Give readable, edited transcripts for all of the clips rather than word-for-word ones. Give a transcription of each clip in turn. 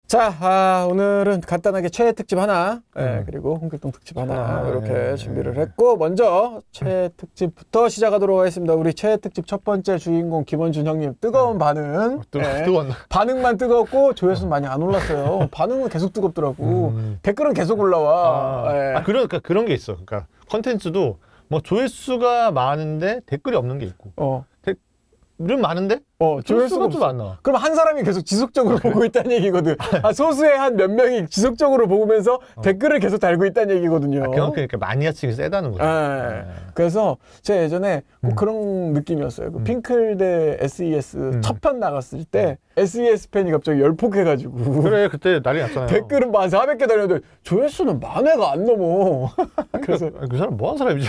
자, 오늘은 간단하게 최애 특집 하나, 그리고 홍길동 특집 하나 이렇게 준비를 했고, 먼저 최애 특집부터 시작하도록 하겠습니다. 우리 최애 특집 첫 번째 주인공 김원준 형님 뜨거운 반응. 뜨거웠나? 반응만 뜨겁고 조회수 많이 안 올랐어요. 반응은 계속 뜨겁더라고. 댓글은 계속 올라와. 그런 게 있어. 그러니까 컨텐츠도 뭐 조회수가 많은데 댓글이 없는 게 있고. 댓글은 많은데 조회수가 좀 안 나와. 그럼 한 사람이 계속 지속적으로 보고 있다는 얘기거든. 소수의 한 몇 명이 지속적으로 보면서 댓글을 계속 달고 있다는 얘기거든요. 그만큼 그러니까 마니아층이 세다는 거죠. 그래서 제가 예전에 꼭 그런 느낌이었어요. 그 핑클 대 SES 첫 편 나갔을 때 SES 팬이 갑자기 열폭해가지고. 그래, 그때 난리 났잖아요. 댓글은 만 400개 달렸는데 조회수는 10,000회가 안 넘어. 그래서 그 사람 뭐 하는 사람이지?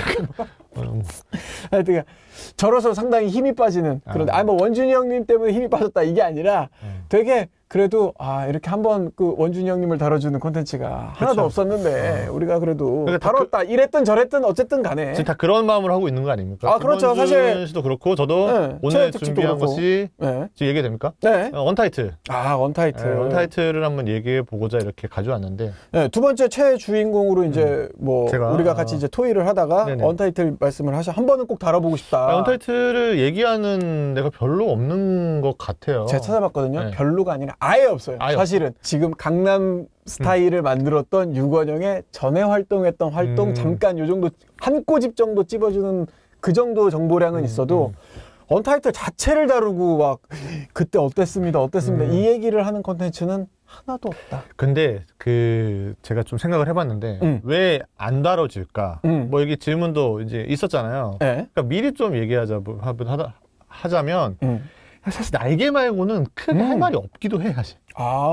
하여튼 저로서 상당히 힘이 빠지는 그런. 뭐 원준이 형님 때문에 힘이 빠졌다 이게 아니라 되게 그래도 이렇게 한번 그 원준이 형님을 다뤄주는 콘텐츠가 하나도 없었는데 우리가 그래도 다뤘다. 이랬든 저랬든 어쨌든 간에 지금 다 그런 마음으로 하고 있는 거 아닙니까? 그렇죠. 사실 씨도 그렇고 저도 오늘 준비한 것이 지금 얘기 됩니까? 네. 원타이틀. 원타이틀. 원타이틀을 한번 얘기해 보고자 이렇게 가져왔는데. 네, 두 번째 최애 주인공으로 이제 뭐 우리가 같이 이제 토의를 하다가 원타이틀 말씀을 한 번은 꼭 다뤄보고 싶다. 원타이틀을 얘기하는 데가 별로 없는 것 같아요. 제가 찾아봤거든요. 별로가 아니라 아예 없어요. 사실은 지금 강남 스타일을 만들었던 유건영의 전에 활동했던 활동 잠깐 요 정도 한 꼬집 정도 찝어주는 그 정도 정보량은 있어도 원타이틀 자체를 다루고 막 그때 어땠습니다 이 얘기를 하는 콘텐츠는 하나도 없다. 근데 제가 좀 생각을 해봤는데 왜 안 다뤄질까? 뭐 여기 질문도 이제 있었잖아요. 그러니까 미리 좀 하자면 사실 날개 말고는 크게 할 말이 없기도 해, 사실.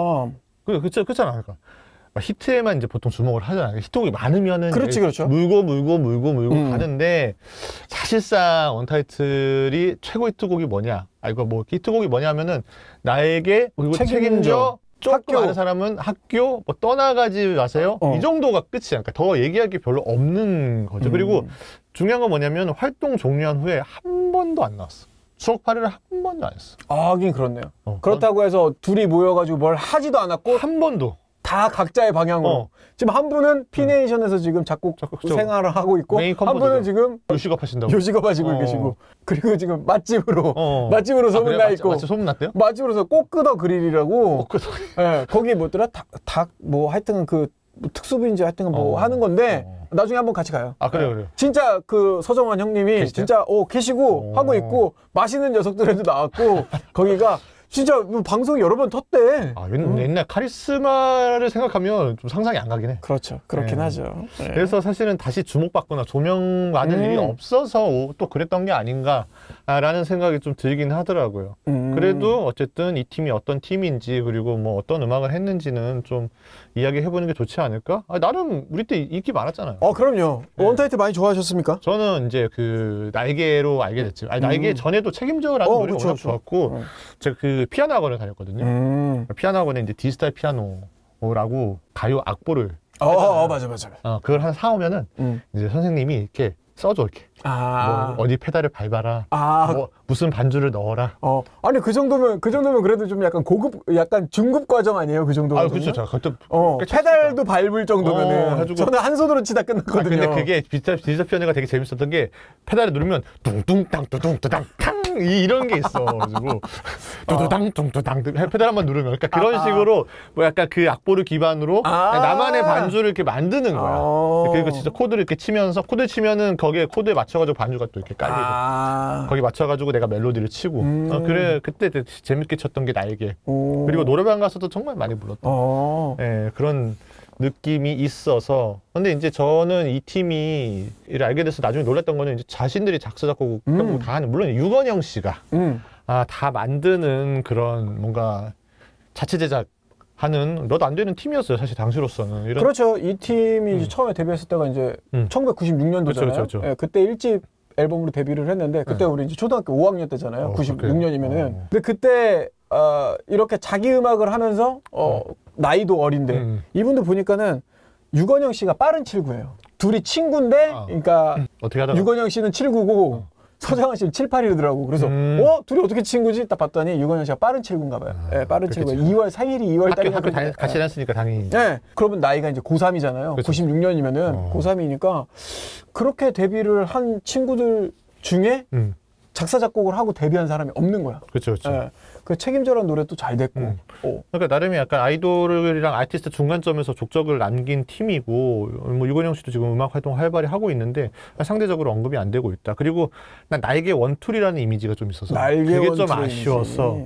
그렇잖아. 그러니까 히트에만 이제 보통 주목을 하잖아요. 히트곡이 많으면은 그렇죠. 물고 가는데 사실상 원타이틀이 최고 히트곡이 뭐냐? 뭐 히트곡이 뭐냐 하면은 나에게 그리고 책임져 조금 아는 사람은 학교 뭐 떠나가지 마세요. 이 정도가 끝이야. 그러니까 더 얘기할 게 별로 없는 거죠. 그리고 중요한 건 뭐냐면 활동 종료한 후에 한 번도 안 나왔어. 추억 파리를 한 번도 안 했어. 하긴 그렇네요. 그렇다고 해서 둘이 모여가지고 뭘 하지도 않았고 한 번도. 다 각자의 방향으로. 지금 한 분은 피네이션에서 지금 작곡 생활을 하고 있고 한 분은 지금 요식업 하신다고. 요식업 하시고 계시고 그리고 지금 맛집으로 소문나 있고. 맛집 소문났대요? 맛집으로서 꽃끄더 그릴이라고. 거기 뭐더라? 닭 뭐 하여튼 그 특수부인지 하여튼 뭐 하는 건데 나중에 한번 같이 가요. 그래요. 진짜 그 서정환 형님이 계시죠? 진짜 계시고 하고 있고 맛있는 녀석들에도 나왔고 거기가 진짜 방송 여러 번 텄대. 옛날 카리스마를 생각하면 좀 상상이 안 가긴 해. 그렇죠. 그렇긴 하죠. 그래서 사실은 다시 주목받거나 조명받을 일이 없어서 또 그랬던 게 아닌가라는 생각이 좀 들긴 하더라고요. 그래도 어쨌든 이 팀이 어떤 팀인지 그리고 뭐 어떤 음악을 했는지는 좀 이야기해보는 게 좋지 않을까? 나름 우리 때 인기 많았잖아요. 그럼요. 원타이틀 많이 좋아하셨습니까? 저는 이제 날개로 알게 됐지. 날개 전에도 책임져라는 노래가 워낙 좋았고 제가 피아노 학원을 다녔거든요. 피아노 학원에 이제 디지털 피아노라고 가요 악보를 맞아. 그걸 하나 사오면은 이제 선생님이 이렇게 써줘 이렇게. 뭐 어디 페달을 밟아라. 뭐 무슨 반주를 넣어라. 아니 그 정도면 그래도 좀 약간 고급, 약간 중급 과정 아니에요? 그 정도면. 그렇죠. 제가 그때 페달도 밟을 정도면은 저는 한 손으로 치다 끝났거든요. 근데 그게 디지털 피아노가 되게 재밌었던 게 페달을 누르면 뚱뚱땅 뚜둥뚜당 탕 이런 게 있어. 가지고 두두당 뚱뚜당 페달 한번 누르면 그러니까 그런 식으로 뭐 약간 그 악보를 기반으로 나만의 반주를 이렇게 만드는 거야. 그리고 진짜 코드를 이렇게 치면서 코드 치면은 거기에 코드에 맞춰가지고 반주가 또 이렇게 깔리고 거기 맞춰가지고 내가 멜로디를 치고 그때 재밌게 쳤던 게 날개. 그리고 노래방 가서도 정말 많이 불렀던 그런 느낌이 있어서. 근데 이제 저는 이 팀이 알게 돼서 나중에 놀랐던 거는 이제 자신들이 작사 작곡 다 하는, 물론 유건영 씨가 다 만드는 그런 뭔가 자체 제작 하는 몇 안 되는 팀이었어요, 사실 당시로서는. 그렇죠. 이 팀이 이제 처음에 데뷔했을 때가 이제 1996년도잖아요. 그렇죠. 그때 1집 앨범으로 데뷔를 했는데 그때 우리 이제 초등학교 5학년 때잖아요. 96년이면은. 근데 그때 이렇게 자기 음악을 하면서 나이도 어린데 이분도 보니까는 유건영 씨가 빠른 79예요. 둘이 친구인데 그러니까 어떻게 하다가 유건영 씨는 79고 서장훈 씨는 7, 8이더라고. 그래서 둘이 어떻게 친구지? 딱 봤더니 유건영 씨가 빠른 7구인가 봐요. 네, 빠른 7구. 2월 생일이 2월 달에 학교 같이 다녔으니까 당연히. 네. 그러면 나이가 이제 고3이잖아요. 그렇죠. 96년이면은 고3이니까 그렇게 데뷔를 한 친구들 중에 작사 작곡을 하고 데뷔한 사람이 없는 거야. 그렇죠, 그렇죠. 네. 그 책임져라는 노래도 잘 됐고. 그러니까 나름이 약간 아이돌이랑 아티스트 중간점에서 족적을 남긴 팀이고, 뭐 유건영 씨도 지금 음악 활동 활발히 하고 있는데 상대적으로 언급이 안 되고 있다. 그리고 난 날개 원툴이라는 이미지가 좀 있어서 그게 좀 아쉬웠어.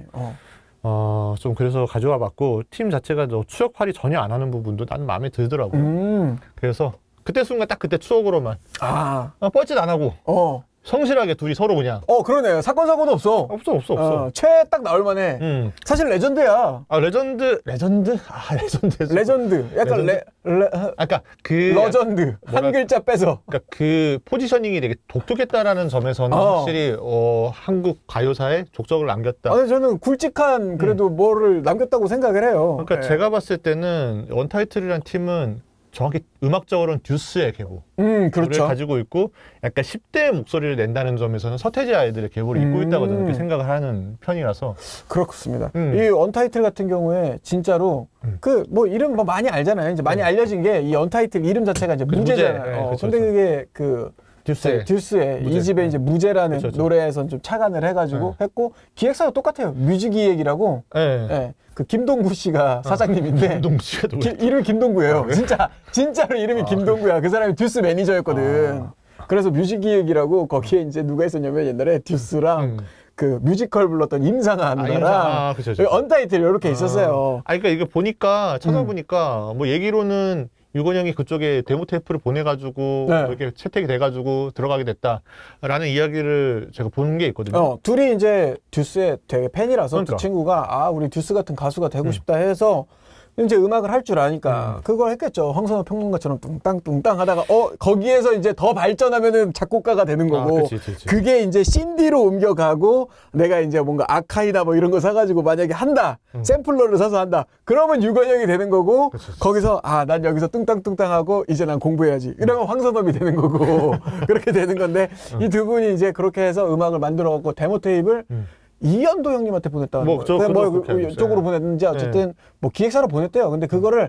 좀 그래서 가져와 봤고, 팀 자체가 추억팔이 전혀 안 하는 부분도 나는 마음에 들더라고. 그래서 그때 순간 딱 그때 추억으로만 뻘짓 안 하고 성실하게 둘이 서로 그냥. 그러네. 사건 사고도 없어. 없어. 최 딱 나올 만해. 사실 레전드야. 레전드. 레전드. 약간 아까 그 레전드. 한 글자 빼서. 그러니까 그 포지셔닝이 되게 독특했다라는 점에서는 확실히 한국 가요사에 족적을 남겼다. 아니 저는 굵직한 그래도 뭐를 남겼다고 생각을 해요. 그러니까 제가 봤을 때는 언타이틀이라는 팀은 정확히 음악적으로는 듀스의 계보를 그렇죠. 가지고 있고 약간 10대의 목소리를 낸다는 점에서는 서태지 아이들의 계보를 잇고 있다고 저는 그렇게 생각을 하는 편이라서 그렇습니다. 이 언타이틀 같은 경우에 진짜로 그 뭐 이름 뭐 많이 알잖아요. 이제 많이 알려진 게 이 언타이틀 이름 자체가 이제 무제잖아요. 근데 그게 그 듀스의 이 집에 이제 무제라는 노래에선 좀 착안을 해가지고 했고 기획사가 똑같아요. 뮤직기획이라고. 그 김동구 씨가 사장님인데 김동구 씨가 이름이 김동구예요. 진짜로 이름이 김동구야. 그 사람이 듀스 매니저였거든. 그래서 뮤직기획이라고 거기에 이제 누가 있었냐면 옛날에 듀스랑 그 뮤지컬 불렀던 임상아 누나랑 언타이틀 이렇게 있었어요. 그러니까 이거 보니까 찾아보니까 뭐 얘기로는 유건영이 그쪽에 데모 테이프를 보내가지고 이렇게 채택이 돼가지고 들어가게 됐다라는 이야기를 제가 보는 게 있거든요. 둘이 이제 듀스의 되게 팬이라서 그 친구가 우리 듀스 같은 가수가 되고 싶다 해서 이제 음악을 할 줄 아니까 그걸 했겠죠. 황선호 평론가처럼 뚱땅뚱땅 하다가 거기에서 이제 더 발전하면은 작곡가가 되는 거고 그치. 그게 이제 신디로 옮겨가고 내가 이제 뭔가 아카이나 뭐 이런 거 사가지고 만약에 한다 샘플러를 사서 한다 그러면 유건영이 되는 거고 거기서 난 여기서 뚱땅뚱땅하고 이제 난 공부해야지 이러면 황선업이 되는 거고 그렇게 되는 건데 이 두 분이 이제 그렇게 해서 음악을 만들어갖고 데모 테이프를 이현도 형님한테 보냈다는 거예요. 쪽으로 보냈는지 어쨌든 뭐 기획사로 보냈대요. 근데 그거를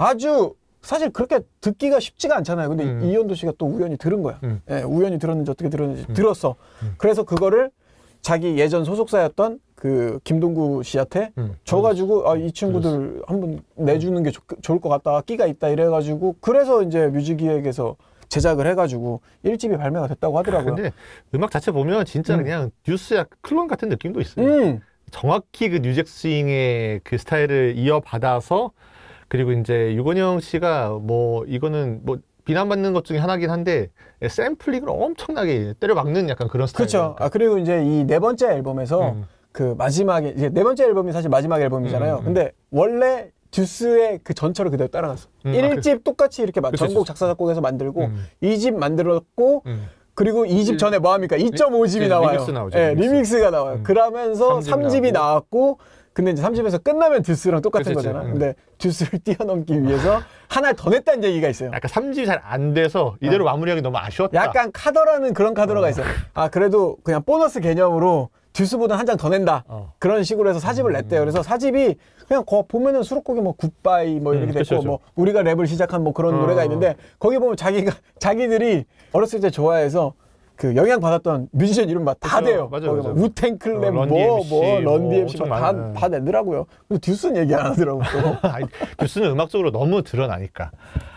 아주 사실 그렇게 듣기가 쉽지가 않잖아요. 근데 이현도 씨가 또 우연히 들은 거야. 우연히 들었는지 어떻게 들었는지 들었어. 그래서 그거를 자기 예전 소속사였던 그 김동구 씨한테 줘가지고 이 친구들 한번 내주는 게 좋을 것 같다. 끼가 있다 이래가지고 그래서 이제 뮤직기획에서 제작을 해가지고 1집이 발매가 됐다고 하더라고요. 근데 음악 자체 보면 진짜 그냥 듀스야 클론 같은 느낌도 있어요. 정확히 그 뉴잭스윙의 그 스타일을 이어받아서 그리고 이제 유건영 씨가 뭐 이거는 뭐 비난받는 것 중에 하나긴 한데 샘플링을 엄청나게 때려박는 약간 그런 스타일. 그렇죠. 그리고 이제 이 네 번째 앨범에서 그 마지막에 이제 네 번째 앨범이 사실 마지막 앨범이잖아요. 근데 원래 듀스의 그 전철을 그대로 따라갔어. 1집 똑같이 이렇게 전곡 작사 작곡해서 만들고 2집 만들었고 그리고 2집 전에 뭐합니까? 2.5집이 나와요. 리믹스 나오죠. 리믹스가 나와요. 그러면서 3집이 나왔고 근데 이제 3집에서 끝나면 듀스랑 똑같은 거잖아. 근데 듀스를 뛰어넘기 위해서 하나를 더 냈다는 얘기가 있어요. 약간 3집이 잘 안 돼서 이대로 마무리하기 너무 아쉬웠다. 약간 카더라는 그런 카더라가 있어요. 그래도 그냥 보너스 개념으로 듀스보다 한 장 더 낸다. 그런 식으로 해서 4집을 냈대요. 그래서 4집이 그냥 보면은 수록곡이 뭐 굿바이 뭐 이렇게 됐고 뭐 우리가 랩을 시작한 뭐 그런 노래가 있는데 거기 보면 자기들이 어렸을 때 좋아해서 그 영향 받았던 뮤지션 이름 다 돼요. 맞아요. 우탱 클랩 런 DMC 다 내더라고요. 근데 듀스는 얘기 안 하더라고. 듀스는 음악적으로 너무 드러나니까.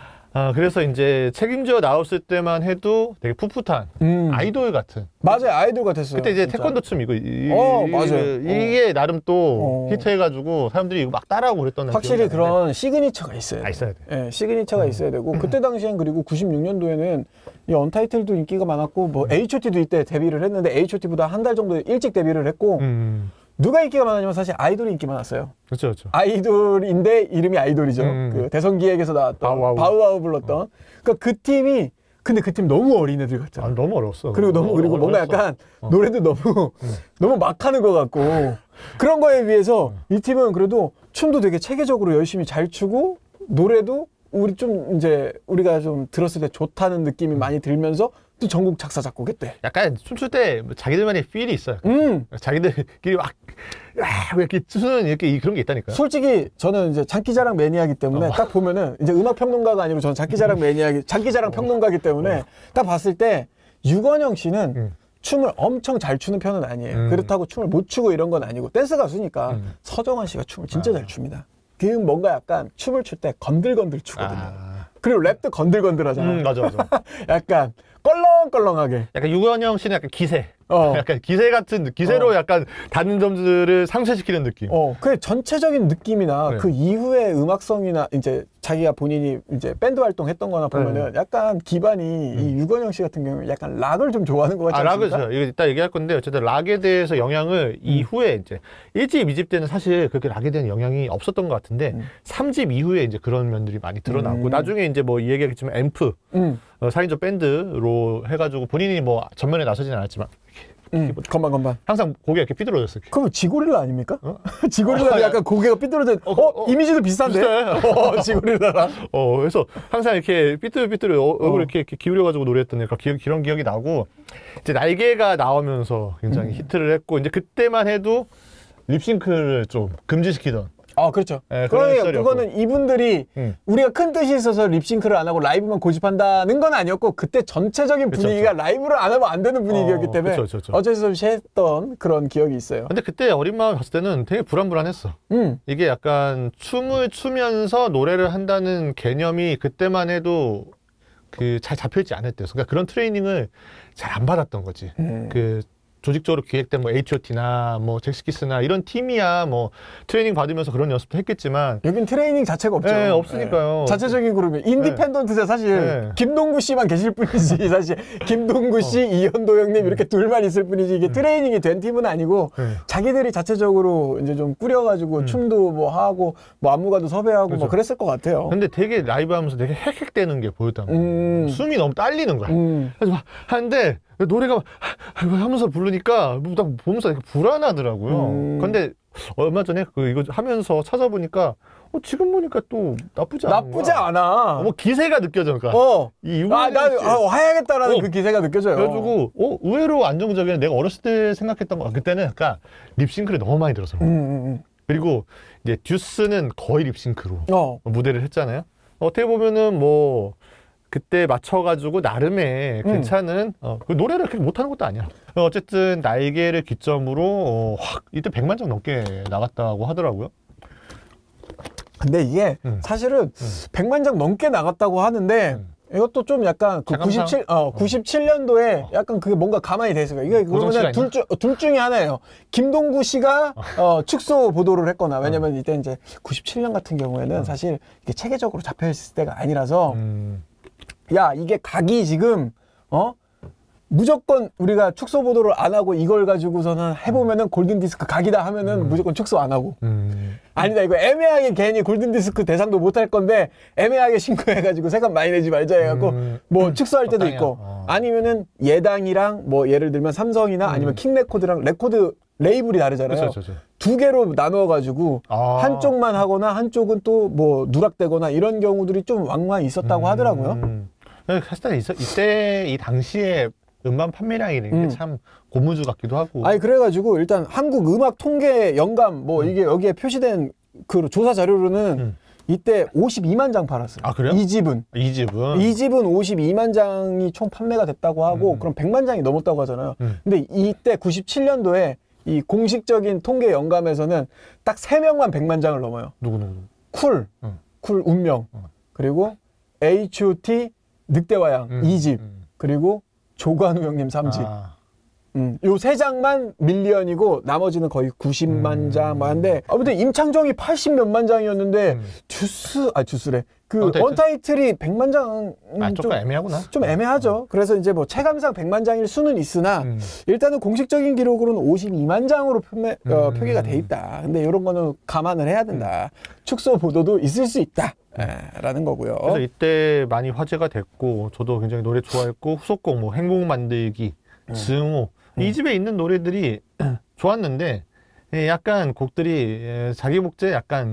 그래서 이제 책임져 나왔을 때만 해도 되게 풋풋한 아이돌 같은. 맞아요, 아이돌 같았어요. 그때 이제 진짜. 태권도 춤 이거 맞아요. 이게 나름 또 히트해가지고 사람들이 이거 막 따라하고 그랬던. 확실히 그런 시그니처가 있어야 돼. 있어야 돼. 네, 시그니처가 있어야 되고 그때 당시엔 그리고 96년도에는 이 언타이틀도 인기가 많았고 뭐 H.O.T.도 이때 데뷔를 했는데 H.O.T.보다 한 달 정도 일찍 데뷔를 했고. 누가 인기가 많았냐면 사실 아이돌이 인기 많았어요. 그렇죠. 아이돌인데 이름이 아이돌이죠. 그 대성기획에서 나왔던 바우와우 불렀던. 그러니까 그 팀이 근데 그 팀 너무 어린 애들 같잖아. 너무 어려웠어. 그리고 뭔가 약간 노래도 너무 막 하는 것 같고 그런 거에 비해서 이 팀은 그래도 춤도 되게 체계적으로 열심히 잘 추고 노래도 우리가 좀 들었을 때 좋다는 느낌이 많이 들면서 또 전국 작사 작곡했대. 약간 춤출 때 자기들만의 필이 있어요. 자기들끼리 막 왜 이렇게 추는 이렇게 그런 게 있다니까요. 솔직히 저는 이제 장기자랑 매니아이기 때문에 딱 보면은 이제 음악 평론가가 아니고 저는 장기자랑 매니아, 장기자랑 평론가이기 때문에 딱 봤을 때 유건영 씨는 춤을 엄청 잘 추는 편은 아니에요. 그렇다고 춤을 못 추고 이런 건 아니고 댄스 가수니까 서정환 씨가 춤을 진짜 잘 춥니다. 그 뭔가 약간 춤을 출 때 건들건들 추거든요. 그리고 랩도 건들건들하잖아. 맞아. 약간 껄렁껄렁하게. 약간 유건영 씨는 약간 기세. 약간 기세 같은 기세로 약간 다른 점들을 상쇄시키는 느낌. 그 전체적인 느낌이나 그 이후의 음악성이나 이제 자기가 본인이 이제 밴드 활동했던 거나 보면은 약간 기반이 이 유건영 씨 같은 경우는 약간 락을 좀 좋아하는 것 같지 않습니까? 락을 이거 이따 얘기할 건데 어쨌든 락에 대해서 영향을 이후에 이제 1집, 2집 때는 사실 그렇게 락에 대한 영향이 없었던 것 같은데 3집 이후에 이제 그런 면들이 많이 드러나고 나중에 이제 뭐 이 얘기했지만 앰프 4인조 밴드로 해가지고 본인이 뭐 전면에 나서진 않았지만 건반. 항상 고개가 이렇게 삐뚤어졌어요. 그럼 지고릴라 아닙니까? 지고릴라도 약간 고개가 삐뚤어져. 이미지도 비슷한데? 지고릴라랑. 그래서 항상 이렇게 삐뚤삐뚤 얼굴 이렇게 기울여가지고 노래했던 그런 기억이 나고, 이제 날개가 나오면서 굉장히 히트를 했고, 이제 그때만 해도 립싱크를 좀 금지시키던. 그렇죠. 네, 그러니까 그거는 이분들이 우리가 큰 뜻이 있어서 립싱크를 안 하고 라이브만 고집한다는 건 아니었고, 그때 전체적인 분위기가 라이브를 안 하면 안 되는 분위기였기 때문에 어쩔 수 없이 했던 그런 기억이 있어요. 근데 그때 어린 마음 봤을 때는 되게 불안불안했어. 이게 약간 춤을 추면서 노래를 한다는 개념이 그때만 해도 잘 잡혀있지 않을 때였어. 그러니까 그런 트레이닝을 잘 안 받았던 거지. 조직적으로 기획된 뭐 H.O.T나 뭐 잭스키스나 이런 팀이야 뭐 트레이닝 받으면서 그런 연습도 했겠지만 여긴 트레이닝 자체가 없죠. 네, 없으니까요. 자체적인 그룹이 인디펜던트자 사실 김동구 씨만 계실 뿐이지. 사실 김동구 씨, 이현도 형님 이렇게 둘만 있을 뿐이지 이게 트레이닝이 된 팀은 아니고 자기들이 자체적으로 이제 좀 꾸려가지고 춤도 뭐 하고 뭐 안무가도 섭외하고 뭐 그랬을 것 같아요. 근데 되게 라이브 하면서 되게 헥헥대는 게 보였단 말이야. 숨이 너무 딸리는 거야. 그래서 막 하는데 노래가 하면서 부르니까 딱 보면서 되게 불안하더라고요. 근데 얼마 전에 이거 하면서 찾아보니까 지금 보니까 또 나쁘지 않아. 뭐 기세가 느껴져. 그러니까 해야겠다라는 그 기세가 느껴져요. 그래가지고 의외로 안정적인, 내가 어렸을 때 생각했던 거 그때는 그러니까 립싱크를 너무 많이 들어서 그리고 이제 듀스는 거의 립싱크로 무대를 했잖아요. 어떻게 보면은 뭐 그때 맞춰가지고 나름의 괜찮은 그 노래를 그렇게 못하는 것도 아니야. 어쨌든 날개를 기점으로 확 이때 100만 장 넘게 나갔다고 하더라고요. 근데 이게 사실은 100만 장 넘게 나갔다고 하는데 이것도 좀 약간 그 97년도에 약간 그게 뭔가 가만히 돼 있어요. 이게 그러면 둘 중에 하나예요. 김동구 씨가 축소 보도를 했거나, 왜냐면 이때 이제 97년 같은 경우에는 사실 이게 체계적으로 잡혀 있을 때가 아니라서 야, 이게 각이 지금 무조건 우리가 축소 보도를 안 하고 이걸 가지고서는 해보면은 골든디스크 각이다 하면은 무조건 축소 안 하고 아니다, 이거 애매하게 괜히 골든디스크 대상도 못 할 건데 애매하게 신고해가지고 세금 많이 내지 말자 해갖고 뭐 축소할 때도 있고 아니면은 예당이랑 뭐 예를 들면 삼성이나 아니면 킹레코드랑 레코드 레이블이 다르잖아요. 두 개로 나누어가지고 한쪽만 하거나 한쪽은 또 뭐 누락되거나 이런 경우들이 좀 왕왕 있었다고 하더라고요. 사실 이때 이 당시에 음반 판매량이 참 고무줄 같기도 하고. 그래가지고 일단 한국 음악 통계 연감 뭐 이게 여기에 표시된 그 조사 자료로는 이때 52만 장 팔았어요. 그래요? 2집은 52만 장이 총 판매가 됐다고 하고 그럼 100만 장이 넘었다고 하잖아요. 근데 이때 97년도에 이 공식적인 통계 연감에서는 딱 3명만 100만 장을 넘어요. 누구? 쿨 운명, 그리고 H.O.T 늑대와양 2집, 그리고 조관우 형님 3집. 요 3장만 밀리언이고 나머지는 거의 90만 장 한데 아무튼 임창정이 80 몇만 장이었는데 듀스래. 그 언타이틀이 100만 장은 조금 애매하구나. 좀 애매하죠. 그래서 이제 뭐 체감상 100만 장일 수는 있으나 일단은 공식적인 기록으로는 52만 장으로 표기가 돼 있다. 근데 이런 거는 감안을 해야 된다. 축소 보도도 있을 수 있다. 라는 거고요. 그래서 이때 많이 화제가 됐고 저도 굉장히 노래 좋아했고 후속곡 뭐 행복 만들기, 증오 이 집에 있는 노래들이 좋았는데 약간 곡들이 자기 복제 약간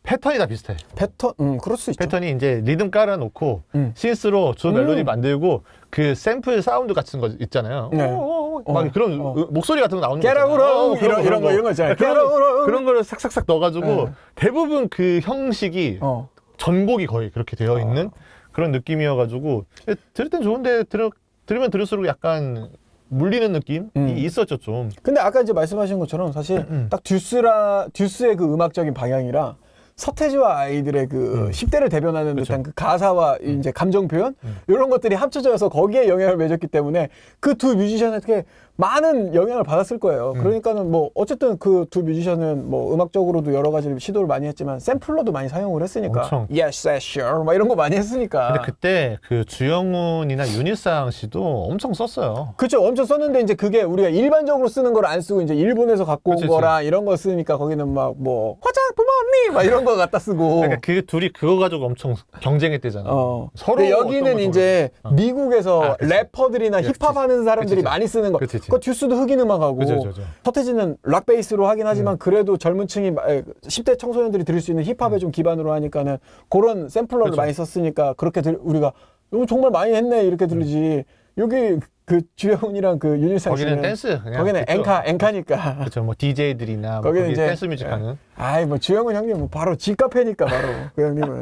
패턴이 다 비슷해. 패턴, 그럴 수 있죠. 패턴이 이제 리듬 깔아놓고 신스로 주 멜로디 만들고 그 샘플 사운드 같은 거 있잖아요. 네. 막 그런 목소리 같은 거 나오는 거 깨라구렁 이런 거 있잖아요. 그런 거를 싹싹싹 넣어가지고 네. 대부분 그 형식이 전곡이 거의 그렇게 되어 있는 그런 느낌이어가지고 들을 땐 좋은데 들으면 들을수록 약간 물리는 느낌이 있었죠 좀. 근데 아까 이제 말씀하신 것처럼 사실 딱 듀스의 그 음악적인 방향이랑 서태지와 아이들의 그 10대를 대변하는 그쵸. 듯한 그 가사와 이제 감정 표현 이런 것들이 합쳐져서 거기에 영향을 맺었기 때문에 그 두 뮤지션에게 많은 영향을 받았을 거예요. 그러니까는 뭐 어쨌든 그 두 뮤지션은 뭐 음악적으로도 여러 가지 시도를 많이 했지만 샘플러도 많이 사용을 했으니까. 엄청. Yes, sure. 막 이런 거 많이 했으니까. 근데 그때 그 주영훈이나 윤일상 씨도 엄청 썼어요. 그렇죠. 엄청 썼는데 이제 그게 우리가 일반적으로 쓰는 걸 안 쓰고 이제 일본에서 갖고 온 그치. 거랑 이런 거 쓰니까 거기는 막 뭐 화장 부모님 막 이런 거 갖다 쓰고. 그러니까 그 둘이 그거 가지고 엄청 경쟁했대잖아. 서로. 근데 여기는 이제 미국에서 래퍼들이나 힙합 하는 사람들이 많이 쓰는 거. 그 듀스도 흑인 음악하고 서태지는 락 베이스로 하긴 하지만 그래도 젊은 층이 10대 청소년들이 들을 수 있는 힙합에 좀 기반으로 하니까는 그런 샘플러를 많이 썼으니까 그렇게 우리가 이거 정말 많이 했네 이렇게 들리지. 여기 그 주영훈이랑 그 윤일상 씨는 거기는 댄스 그냥 거기는 앵카니까. 그렇죠. 뭐 DJ들이나 거기는 뭐 이제 댄스 뮤직 하는. 아이 뭐 주영훈 형님 뭐 바로 집카페니까 바로 그 형님은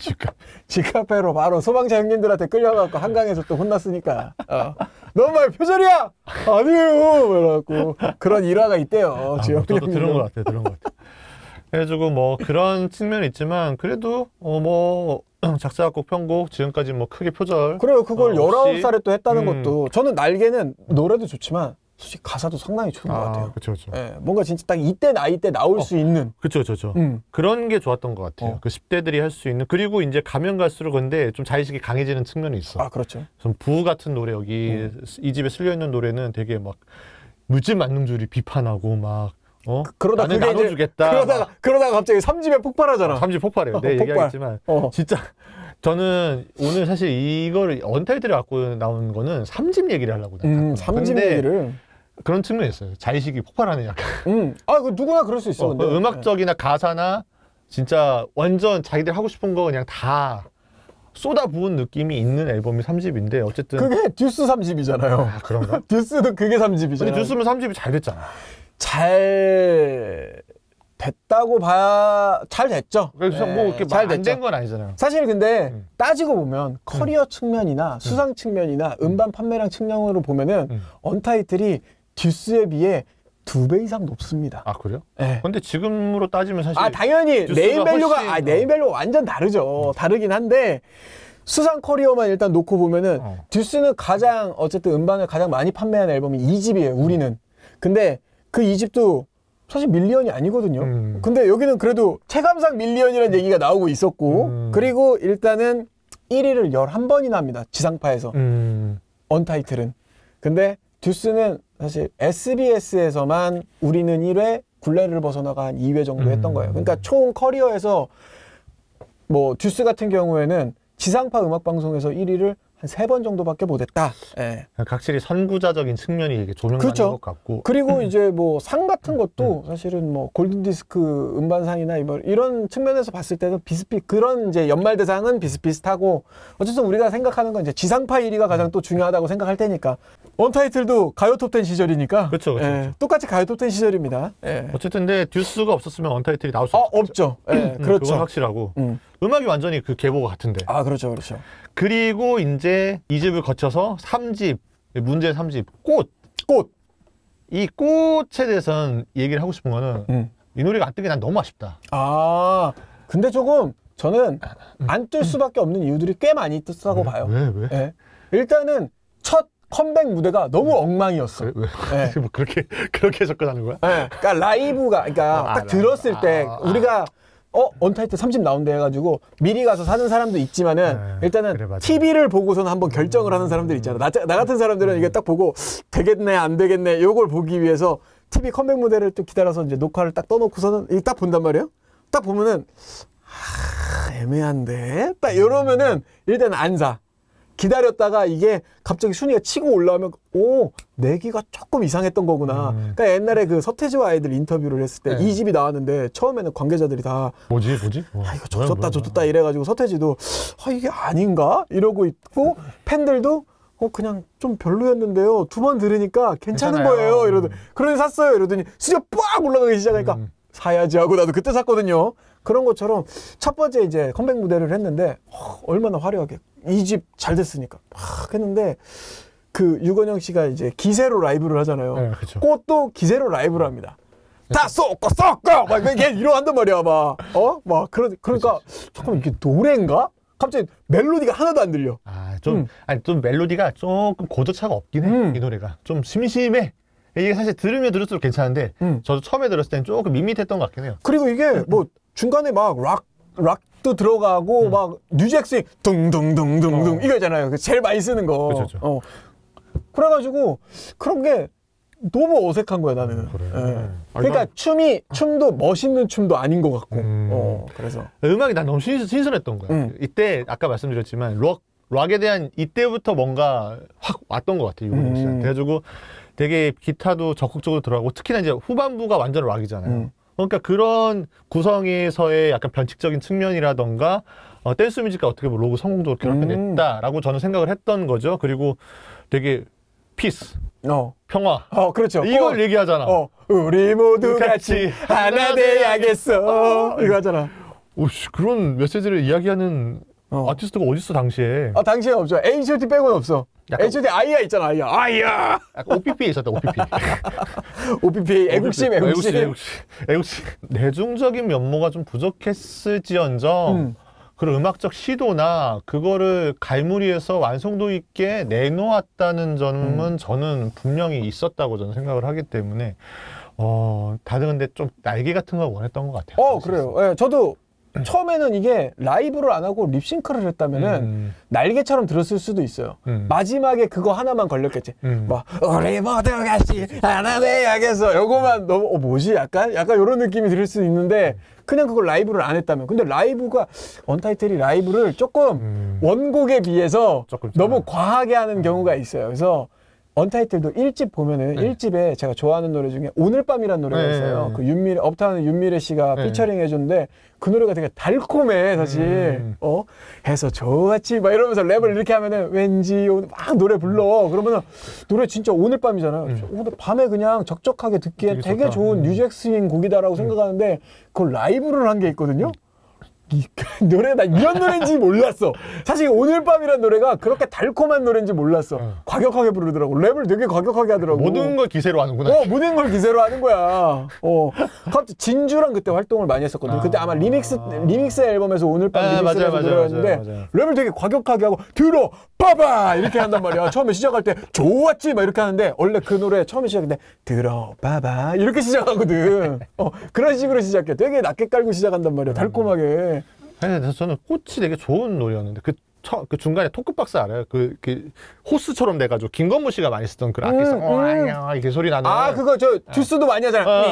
집카페로 바로 소방차 형님들한테 끌려가고 한강에서 또 혼났으니까. 너 말 표절이야? 아니에요. 그래갖고 그런 일화가 있대요. 주영훈 저도 형님. 들은 것 같아요. 들은 것 같아요. 그래가지고 뭐 그런 측면이 있지만 그래도 뭐 작사 작곡 편곡 지금까지 뭐 크게 표절 그래요. 그걸 없이. 19살에 또 했다는 것도 저는 날개는 노래도 좋지만 솔직히 가사도 상당히 좋은 것 같아요. 그렇죠, 그렇죠. 예, 뭔가 진짜 딱 이때 나이 때 나올 수 있는. 그렇죠, 그렇죠. 그런 게 좋았던 것 같아요. 그 10대들이 할 수 있는. 그리고 이제 가면 갈수록 근데 좀 자의식이 강해지는 측면이 있어. 아, 그렇죠. 좀 부우 같은 노래 여기 이 집에 쓸려 있는 노래는 되게 막 물질 만능주의 비판하고 막. 그러다 나는 그게 나눠주겠다. 그러다가 갑자기 3집에 폭발하잖아. 3집 폭발해요. 네, 폭발. 얘기하겠지만 진짜 저는 오늘 사실 이걸 언타이틀을 갖고 나온 거는 3집 얘기를 하려고 3집 얘기를 그런 측면이 있어요. 자의식이 폭발하는 약간. 그 누구나 그럴 수 있어. 근데. 음악적이나 가사나 진짜 완전 자기들 하고 싶은 거 그냥 다 쏟아부은 느낌이 있는 앨범이 3집인데 어쨌든 그게 듀스 3집이잖아요. 그런가? 듀스도 그게 3집이잖아요. 근데 듀스면 3집이 잘 됐잖아. 잘 됐다고 봐야 잘 됐죠. 그래서 뭐 이렇게 안 된 건 아니잖아요. 사실 근데 따지고 보면 커리어 측면이나 수상 측면이나 음반 판매량 측면으로 보면은 언타이틀이 듀스에 비해 2배 이상 높습니다. 아, 그래요? 네. 근데 지금으로 따지면 사실 당연히 네임밸류가 네임밸류가 완전 다르죠. 다르긴 한데 수상 커리어만 일단 놓고 보면은 듀스는 가장 어쨌든 음반을 가장 많이 판매한 앨범이 2집이에요. 우리는. 근데 그 2집도 사실 밀리언이 아니거든요. 근데 여기는 그래도 체감상 밀리언이라는 얘기가 나오고 있었고 그리고 일단은 1위를 11번이나 합니다. 지상파에서. 언타이틀은. 근데 듀스는 사실 SBS에서만 우리는 1회, 굴레를 벗어나가 한 2회 정도 했던 거예요. 그러니까 총 커리어에서 뭐 듀스 같은 경우에는 지상파 음악방송에서 1위를 한 3번 정도밖에 못했다. 예. 확실히 선구자적인 측면이 이게 조명받는 것 같고. 그리고 이제 뭐 상 같은 것도 사실은 뭐 골든디스크 음반상이나 이런 측면에서 봤을 때도 그런 이제 연말대상은 비슷비슷하고 어쨌든 우리가 생각하는 건 이제 지상파 1위가 가장 또 중요하다고 생각할 테니까 언타이틀도 가요 톱10 시절이니까. 그렇죠. 똑같이 가요 톱10 시절입니다. 예. 어쨌든 근데 듀스가 없었으면 언타이틀이 나올 수 없죠. 예, 그렇죠. 그건 확실하고. 음악이 완전히 그 계보가 같은데. 그렇죠. 그리고 이제 2집을 거쳐서 3집, 문제 3집, 꽃. 이 꽃에 대해서는 얘기를 하고 싶은 거는 이 노래가 안 뜨는 게 난 너무 아쉽다. 근데 조금 저는 안 뜰 수밖에 없는 이유들이 꽤 많이 있다고 봐요. 왜? 예. 일단은 첫 컴백 무대가 너무 엉망이었어. 왜? 예. 뭐 그렇게 접근하는 거야? 예. 그러니까 라이브가 딱 들었을 때 우리가 언타이틀 3집 나온대 해가지고 미리 가서 사는 사람도 있지만은 일단은 그래, TV를 보고서는 한번 결정을 하는 사람들 있잖아. 나 같은 사람들은 이게 딱 보고 되겠네 안 되겠네 요걸 보기 위해서 TV 컴백 무대를 또 기다려서 이제 녹화를 딱 떠놓고서는 이게 딱 본단 말이에요. 딱 보면은 애매한데 딱 이러면은 일단 안 사. 기다렸다가 이게 갑자기 순위가 치고 올라오면 오 내기가 조금 이상했던 거구나. 그러니까 옛날에 그 서태지와 아이들 인터뷰를 했을 때 이 집이 나왔는데 처음에는 관계자들이 다 뭐지? 아 이거 젖었다 이래가지고 서태지도 아 이게 아닌가 이러고 있고 팬들도 그냥 좀 별로였는데요. 두 번 들으니까 괜찮은 거예요. 이러더니 그러니 샀어요. 이러더니 수익 빡 올라가기 시작하니까 사야지 하고 나도 그때 샀거든요. 그런 것처럼 첫 번째 이제 컴백 무대를 했는데 얼마나 화려하게 이 집 잘 됐으니까 막 했는데 그 유건영 씨가 이제 기세로 라이브를 하잖아요. 네, 그쵸. 꽃도 기세로 라이브를 합니다. 다 쏟고 막 이게 이러 한단 말이야 막 그러니까 잠깐만 이게 노래인가? 갑자기 멜로디가 하나도 안 들려. 아니 좀 멜로디가 조금 고저차가 없긴 해. 이 노래가 좀 심심해. 이게 사실 들으면 들을수록 괜찮은데 저도 처음에 들었을 때는 조금 밋밋했던 것 같긴 해요. 그리고 이게 뭐 중간에 막 락도 들어가고 막 뉴잭스윙 둥둥둥둥둥 이거잖아요. 제일 많이 쓰는 거. 그렇죠. 그래가지고 그런 게 너무 어색한 거야 나는. 그래. 예. 그러니까 춤도 멋있는 춤도 아닌 것 같고. 그래서 음악이 난 너무 신선했던 거야. 이때 아까 말씀드렸지만 락에 대한 이때부터 뭔가 확 왔던 것 같아요. 유건영 씨한테. 그래가지고 되게 기타도 적극적으로 들어가고 특히나 이제 후반부가 완전 락이잖아요. 그러니까 그런 구성에서의 약간 변칙적인 측면이라던가 댄스 뮤직과 어떻게 보면 로그 성공적으로 결합해냈다라고 저는 생각을 했던 거죠. 그리고 되게 피스, 평화. 그렇죠. 이걸 얘기하잖아. 우리 모두 같이 하나 돼야겠어. 이거 하잖아. 오씨, 그런 메시지를 이야기하는 아티스트가 어딨어 당시에? 당시에 없죠. H.O.T 빼고는 없어. H.O.T 아이야 있잖아. 아이야. 약간 OPP에 있었다. OPP. OPP 애국심. 대중적인 면모가 좀 부족했을지언정 그런 음악적 시도나 그거를 갈무리해서 완성도 있게 내놓았다는 점은 저는 분명히 있었다고 저는 생각을 하기 때문에 다들 근데 좀 날개 같은 걸 원했던 것 같아요. 그래요. 네, 저도 처음에는 이게 라이브를 안 하고 립싱크를 했다면은 날개처럼 들었을 수도 있어요. 마지막에 그거 하나만 걸렸겠지. 막 우리 모두 같이 하나 돼야겠어. 요거만 너무 뭐지? 약간 이런 느낌이 들을 수 있는데 그냥 그걸 라이브를 안 했다면. 근데 라이브가 언타이틀이 라이브를 조금 원곡에 비해서 너무 과하게 하는 경우가 있어요. 그래서 언타이틀도 1집 보면은 1집에 제가 좋아하는 노래 중에 오늘 밤이라는 노래가 있어요. 그 업타운 윤미래 씨가 피처링 해줬는데 그 노래가 되게 달콤해 사실. 해서 좋았지 막 이러면서 랩을 이렇게 하면은 왠지 막 노래 불러. 그러면은 노래 진짜 오늘 밤이잖아요. 오늘 밤에 그냥 적적하게 듣기에 되게 좋은 뉴잭스윙 곡이다라고 생각하는데 그걸 라이브를 한 게 있거든요. 이 노래 나 이런 노래인지 몰랐어. 사실 오늘 밤이라는 노래가 그렇게 달콤한 노래인지 몰랐어. 과격하게 부르더라고. 랩을 되게 과격하게 하더라고. 모든 걸 기세로 하는구나. 모든 걸 기세로 하는 거야. 갑자기 진주랑 그때 활동을 많이 했었거든. 그때 아마 리믹스 앨범에서 오늘 밤 리믹스라는 노래였는데 랩을 되게 과격하게 하고 들어 봐봐 이렇게 한단 말이야. 처음에 시작할 때 좋았지 막 이렇게 하는데 원래 그 노래 처음에 시작할 때 들어 봐봐 이렇게 시작하거든. 그런 식으로 시작해. 되게 낮게 깔고 시작한단 말이야. 달콤하게. 그래서 저는 꽃이 되게 좋은 노래였는데 그 중간에 토크박스 알아요? 그 호스처럼 돼가지고 김건모 씨가 많이 쓰던 그 악기성 이렇게 소리 나는. 그거 저 듀스도 많이 하잖아.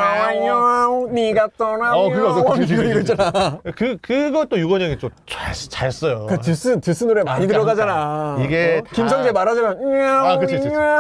니가 떠나면 그거 있잖아. 그것도 유건영이 좀 잘 써요. 그 듀스 노래 많이 들어가잖아. 이게 김성재 말하자면 그치.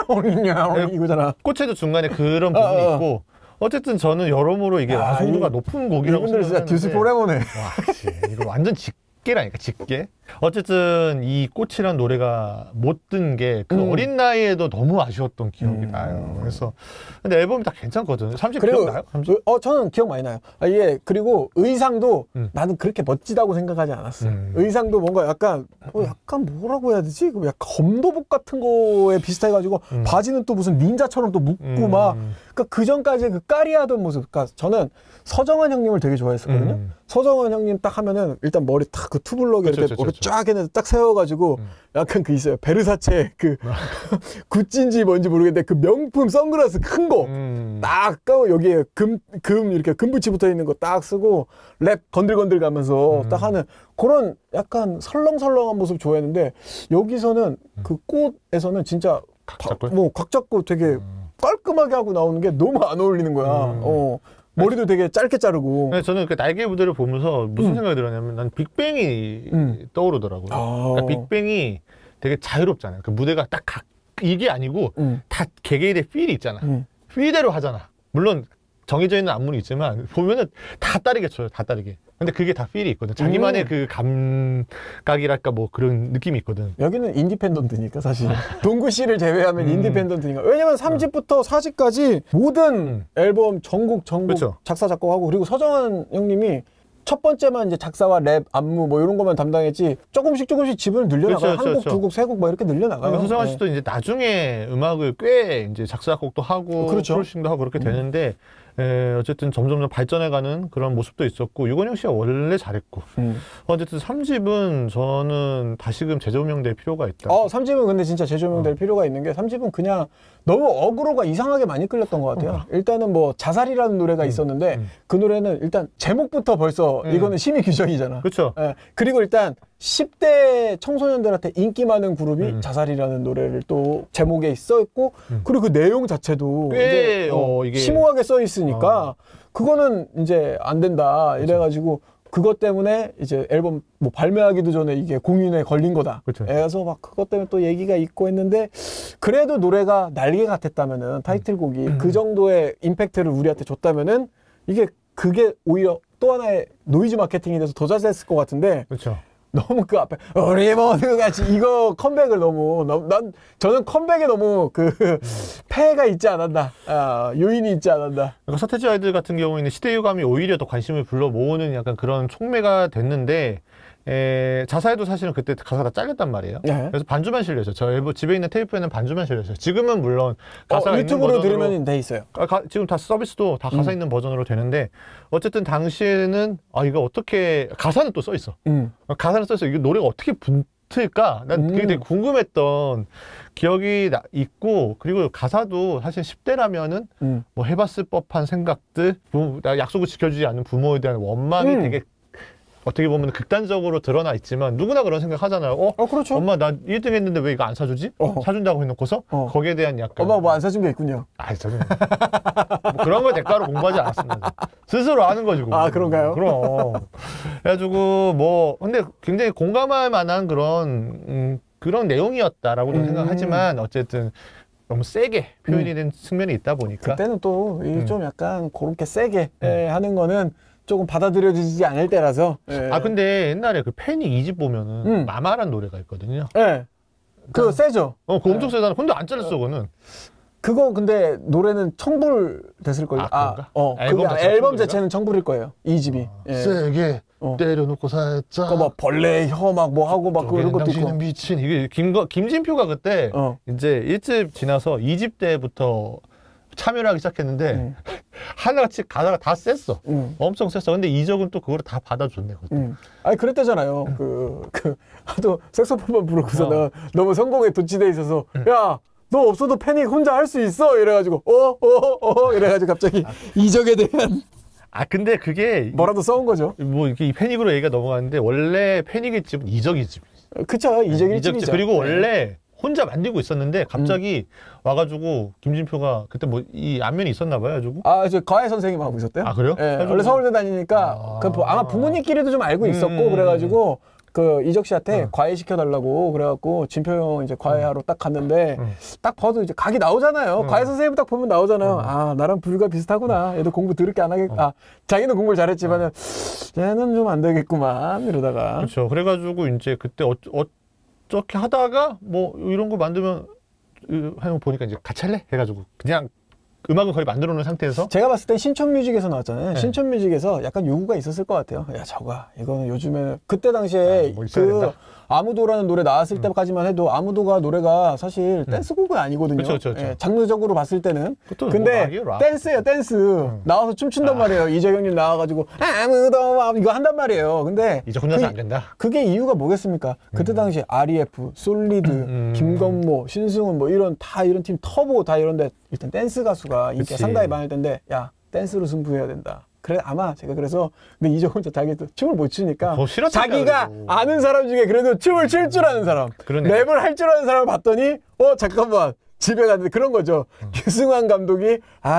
이거잖아. 꽃에도 중간에 그런 부분이 있고. 어쨌든 저는 여러모로 이게 완성도가 높은 곡이라고 생각했는데 진짜 듀스 포레모네. 이거 완전 직계라니까 직계. 어쨌든 이 꽃이란 노래가 못 든 게 그 어린 나이에도 너무 아쉬웠던 기억이 나요. 그래서 근데 앨범이 다 괜찮거든요. 30 기억나요? 30? 저는 기억 많이 나요. 그리고 의상도 나는 그렇게 멋지다고 생각하지 않았어요. 의상도 뭔가 약간 뭐라고 해야 되지? 약간 검도복 같은 거에 비슷해가지고 바지는 또 무슨 닌자처럼 또 묶고 막 그 전까지 그 까리하던 모습. 그러니까 저는 서정환 형님을 되게 좋아했었거든요. 서정환 형님 딱 하면은 일단 머리 딱 그 투블럭에 이렇게 머리 쫙 해서 딱 세워가지고 약간 그 있어요. 베르사체 그 구찌인지 뭔지 모르겠는데 그 명품 선글라스 큰 거 딱 까고 여기에 금 이렇게 금붙이 붙어 있는 거 딱 쓰고 랩 건들건들 가면서 딱 하는 그런 약간 설렁설렁한 모습 좋아했는데 여기서는 그 꽃에서는 진짜 각 잡고 되게 깔끔하게 하고 나오는 게 너무 안 어울리는 거야. 머리도 되게 짧게 자르고. 저는 그 날개 무대를 보면서 무슨 생각이 들었냐면 난 빅뱅이 떠오르더라고요. 그러니까 빅뱅이 되게 자유롭잖아요. 그 무대가 딱 이게 아니고 다 개개인의 필이 있잖아. 필대로 하잖아. 물론 정해져 있는 안무는 있지만 보면은 다 다르게 쳐요. 다 다르게. 근데 그게 다 필이 있거든. 자기만의 그 감각이랄까 뭐 그런 느낌이 있거든. 여기는 인디펜던트니까 사실. 동구 씨를 제외하면 인디펜던트니까. 왜냐면 3집부터 4집까지 모든 앨범 전곡 그쵸. 작사 작곡하고 그리고 서정환 형님이 첫 번째만 이제 작사와 랩, 안무 뭐 이런 것만 담당했지 조금씩 집을 늘려나가요. 한 곡, 두 곡, 세 곡 뭐 이렇게 늘려나가요. 서정환 씨도 이제 나중에 음악을 꽤 이제 작사 작곡도 하고 프로듀싱도 하고 그렇게 되는데 어쨌든 점점 발전해가는 그런 모습도 있었고 유건영 씨가 원래 잘했고 어쨌든 3집은 저는 다시금 재조명될 필요가 있다. 3집은 근데 진짜 재조명될 필요가 있는 게 3집은 그냥 너무 어그로가 이상하게 많이 끌렸던 것 같아요. 일단은 뭐 자살이라는 노래가 있었는데 그 노래는 일단 제목부터 벌써 이거는 심의 규정이잖아. 그렇죠. 그리고 일단 10대 청소년들한테 인기 많은 그룹이 자살이라는 노래를 또 제목에 써있고 그리고 그 내용 자체도 꽤 이제 심오하게 써 있으니까 그거는 이제 안 된다 이래가지고 그것 때문에 이제 앨범 뭐 발매하기도 전에 이게 공인에 걸린 거다. 그래서 막 그것 때문에 또 얘기가 있고 했는데 그래도 노래가 날개 같았다면은 타이틀곡이 그 정도의 임팩트를 우리한테 줬다면은 그게 오히려 또 하나의 노이즈 마케팅이 돼서 더 잘 됐을 것 같은데. 그렇죠. 너무 그 앞에 우리 모두 같이 이거 컴백을 저는 컴백에 너무 폐해가 있지 않았나, 요인이 있지 않았나. 그러니까 서태지 아이들 같은 경우에는 시대유감이 오히려 더 관심을 불러 모으는 약간 그런 촉매가 됐는데 자사에도 사실은 그때 가사가 다 잘렸단 말이에요. 그래서 반주만 실렸어요. 저 집에 있는 테이프에는 반주만 실렸어요. 지금은 물론 가사가 있는 유튜브로 버전으로 들으면 돼 있어요. 지금 다 서비스도 다 가사 있는 버전으로 되는데 어쨌든 당시에는 이거 어떻게 가사는 또 써 있어. 가사는 써 있어. 이거 노래가 어떻게 붙을까? 난 그게 되게 궁금했던 기억이 있고 그리고 가사도 사실 10대라면은 뭐 해봤을 법한 생각들, 약속을 지켜주지 않는 부모에 대한 원망이 되게 어떻게 보면 극단적으로 드러나 있지만 누구나 그런 생각 하잖아요. 그렇죠. 엄마 나 1등 했는데 왜 이거 안 사주지? 사준다고 해놓고서 거기에 대한 약간 엄마 뭐 안 사준 게 있군요. 사준 뭐 그런 걸 대가로 공부하지 않았습니다. 스스로 하는 거지. 그런가요? 그럼. 그래가지고 뭐 근데 굉장히 공감할 만한 그런 내용이었다라고 저는 생각하지만 어쨌든 너무 세게 표현이 된 측면이 있다 보니까 그때는 또 좀 약간 그렇게 세게 하는 거는 조금 받아들여지지 않을 때라서. 근데 옛날에 그 패닉 2집 보면은 마마란 노래가 있거든요. 그거 세죠. 그거 엄청 세잖아. 근데 안 잘렸어, 그거는. 그거 근데 노래는 청불 됐을걸요. 그런가? 앨범 자체는 청불일 거예요. 2집이. 세게 때려놓고 살짝. 막 벌레 혀 막 뭐 하고 막 그런 것도 있고. 당신은 미친. 이게 김진표가 그때 이제 1집 지나서 2집 때부터 참여를 하기 시작했는데 하나같이 가사가 다 셌어. 엄청 셌어. 근데 이적은 또 그거를 다 받아줬네. 아니 그랬대잖아요. 하도 색소폰만 부르고서 너무 성공에 도취돼 있어서 야 너 없어도 패닉 혼자 할 수 있어 이래가지고 이래가지고 갑자기 이적에 대한 근데 그게 뭐라도 써온 거죠. 뭐 이렇게 패닉으로 얘기가 넘어가는데 원래 패닉의 집은 이적의 집. 그쵸. 이적의 집이죠. 그리고 원래 혼자 만들고 있었는데 갑자기 와가지고 김진표가 그때 뭐 이 안면이 있었나 봐요. 가지고 저 과외 선생님 하고 있었대요. 그래요? 원래 서울대 다니니까 아마 부모님끼리도 좀 알고 있었고 그래가지고 이적 씨한테 과외 시켜달라고 그래갖고 진표 형 이제 과외하러 딱 갔는데 딱 봐도 이제 각이 나오잖아요. 과외 선생님 딱 보면 나오잖아요. 나랑 부류가 비슷하구나. 얘도 공부 더럽게 안 하겠다. 자기는 공부를 잘했지만은 얘는 좀 안 되겠구만 이러다가. 그렇죠. 그래가지고 이제 그때 어떻게 하다가 뭐 이런 거 만들면 하는 거 보니까 이제 같이 할래? 해가지고 그냥 음악을 거의 만들어 놓은 상태에서 제가 봤을 땐 신촌뮤직에서 나왔잖아요. 신촌뮤직에서 약간 요구가 있었을 것 같아요. 야 이거는 요즘에 그때 당시에 뭐 아무도라는 노래 나왔을 때까지만 해도 아무도가 노래가 사실 댄스곡은 아니거든요. 그쵸. 장르적으로 봤을 때는. 근데 뭐 댄스예요, 댄스. 나와서 춤춘단 말이에요. 이재경님 나와가지고 아무도 이거 한단 말이에요. 근데 이제 혼자서 안 된다. 그게 이유가 뭐겠습니까? 그때 당시 REF, 솔리드, 김건모, 신승훈 뭐 이런 팀 터보 다 이런데 일단 댄스 가수가 인기가 상당히 많을 텐데 야 댄스로 승부해야 된다. 그래 아마 제가 그래서 근데 이적 혼자 자기도 춤을 못 추니까 자기가 아는 사람 중에 그래도 춤을 출 줄 아는 사람, 랩을 할 줄 아는 사람을 봤더니 잠깐만 집에 갔는데 그런 거죠. 유승환 감독이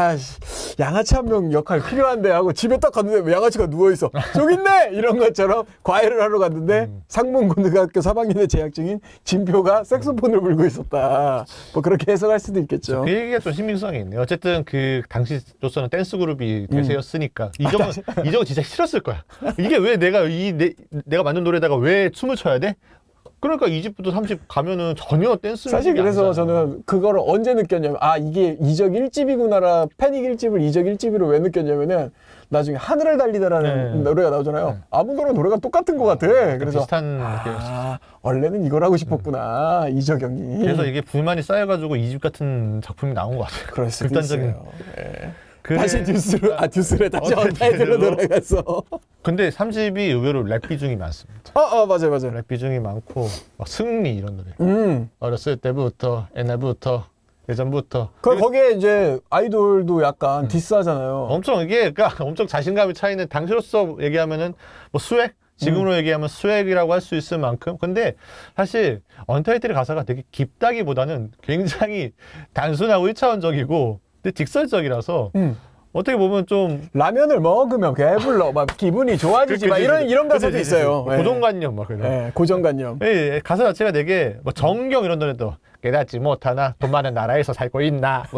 양아치 한 명 역할 필요한데 하고 집에 딱 갔는데 양아치가 누워있어. 저기 있네! 이런 것처럼 과외를 하러 갔는데 상문고등학교 3학년에 재학 중인 진표가 색소폰을 불고 있었다. 뭐 그렇게 해석할 수도 있겠죠. 그 얘기가 좀 신빙성이 있네요. 어쨌든 그 당시로서는 댄스 그룹이 대세였으니까 이정은 진짜 싫었을 거야. 이게 왜 내가 만든 노래다가 왜 춤을 춰야 돼? 그러니까 2집부터 3집 가면은 전혀 댄스 사실 그래서 저는 그거를 언제 느꼈냐면 이게 이적 1집이구나라 패닉 1집을 이적 1집으로 왜 느꼈냐면은 나중에 하늘을 달리다라는 노래가 나오잖아요. 아무 노래가 똑같은 것 같아. 그래서 비슷한 느낌이었어요. 원래는 이걸 하고 싶었구나 이적영이. 그래서 이게 불만이 쌓여가지고 2집 같은 작품이 나온 것 같아요. 그럴 수도 극단적인. 있어요. 다시 듀스를 다시 언타이틀로 돌아가서. 근데 3집이 의외로 랩 비중이 많습니다. 맞아요. 랩 비중이 많고 막 승리 이런 노래. 어렸을 때부터 옛날부터 예전부터. 거기에 이제 아이돌도 약간 디스하잖아요. 그러니까 엄청 자신감이 차 있는 당시로서 얘기하면은 뭐 스웩? 지금으로 얘기하면 스웩이라고 할 수 있을 만큼. 근데 사실 언타이틀의 가사가 되게 깊다기보다는 굉장히 단순하고 1차원적이고 근데 직설적이라서 어떻게 보면 좀 라면을 먹으면 배불러 막 기분이 좋아지지 막 이런 가사도 있어요. 고정관념 막 그런. 고정관념. 가사 자체가 되게 뭐 정경 이런 노래도 깨닫지 못하나 돈 많은 나라에서 살고 있나 뭐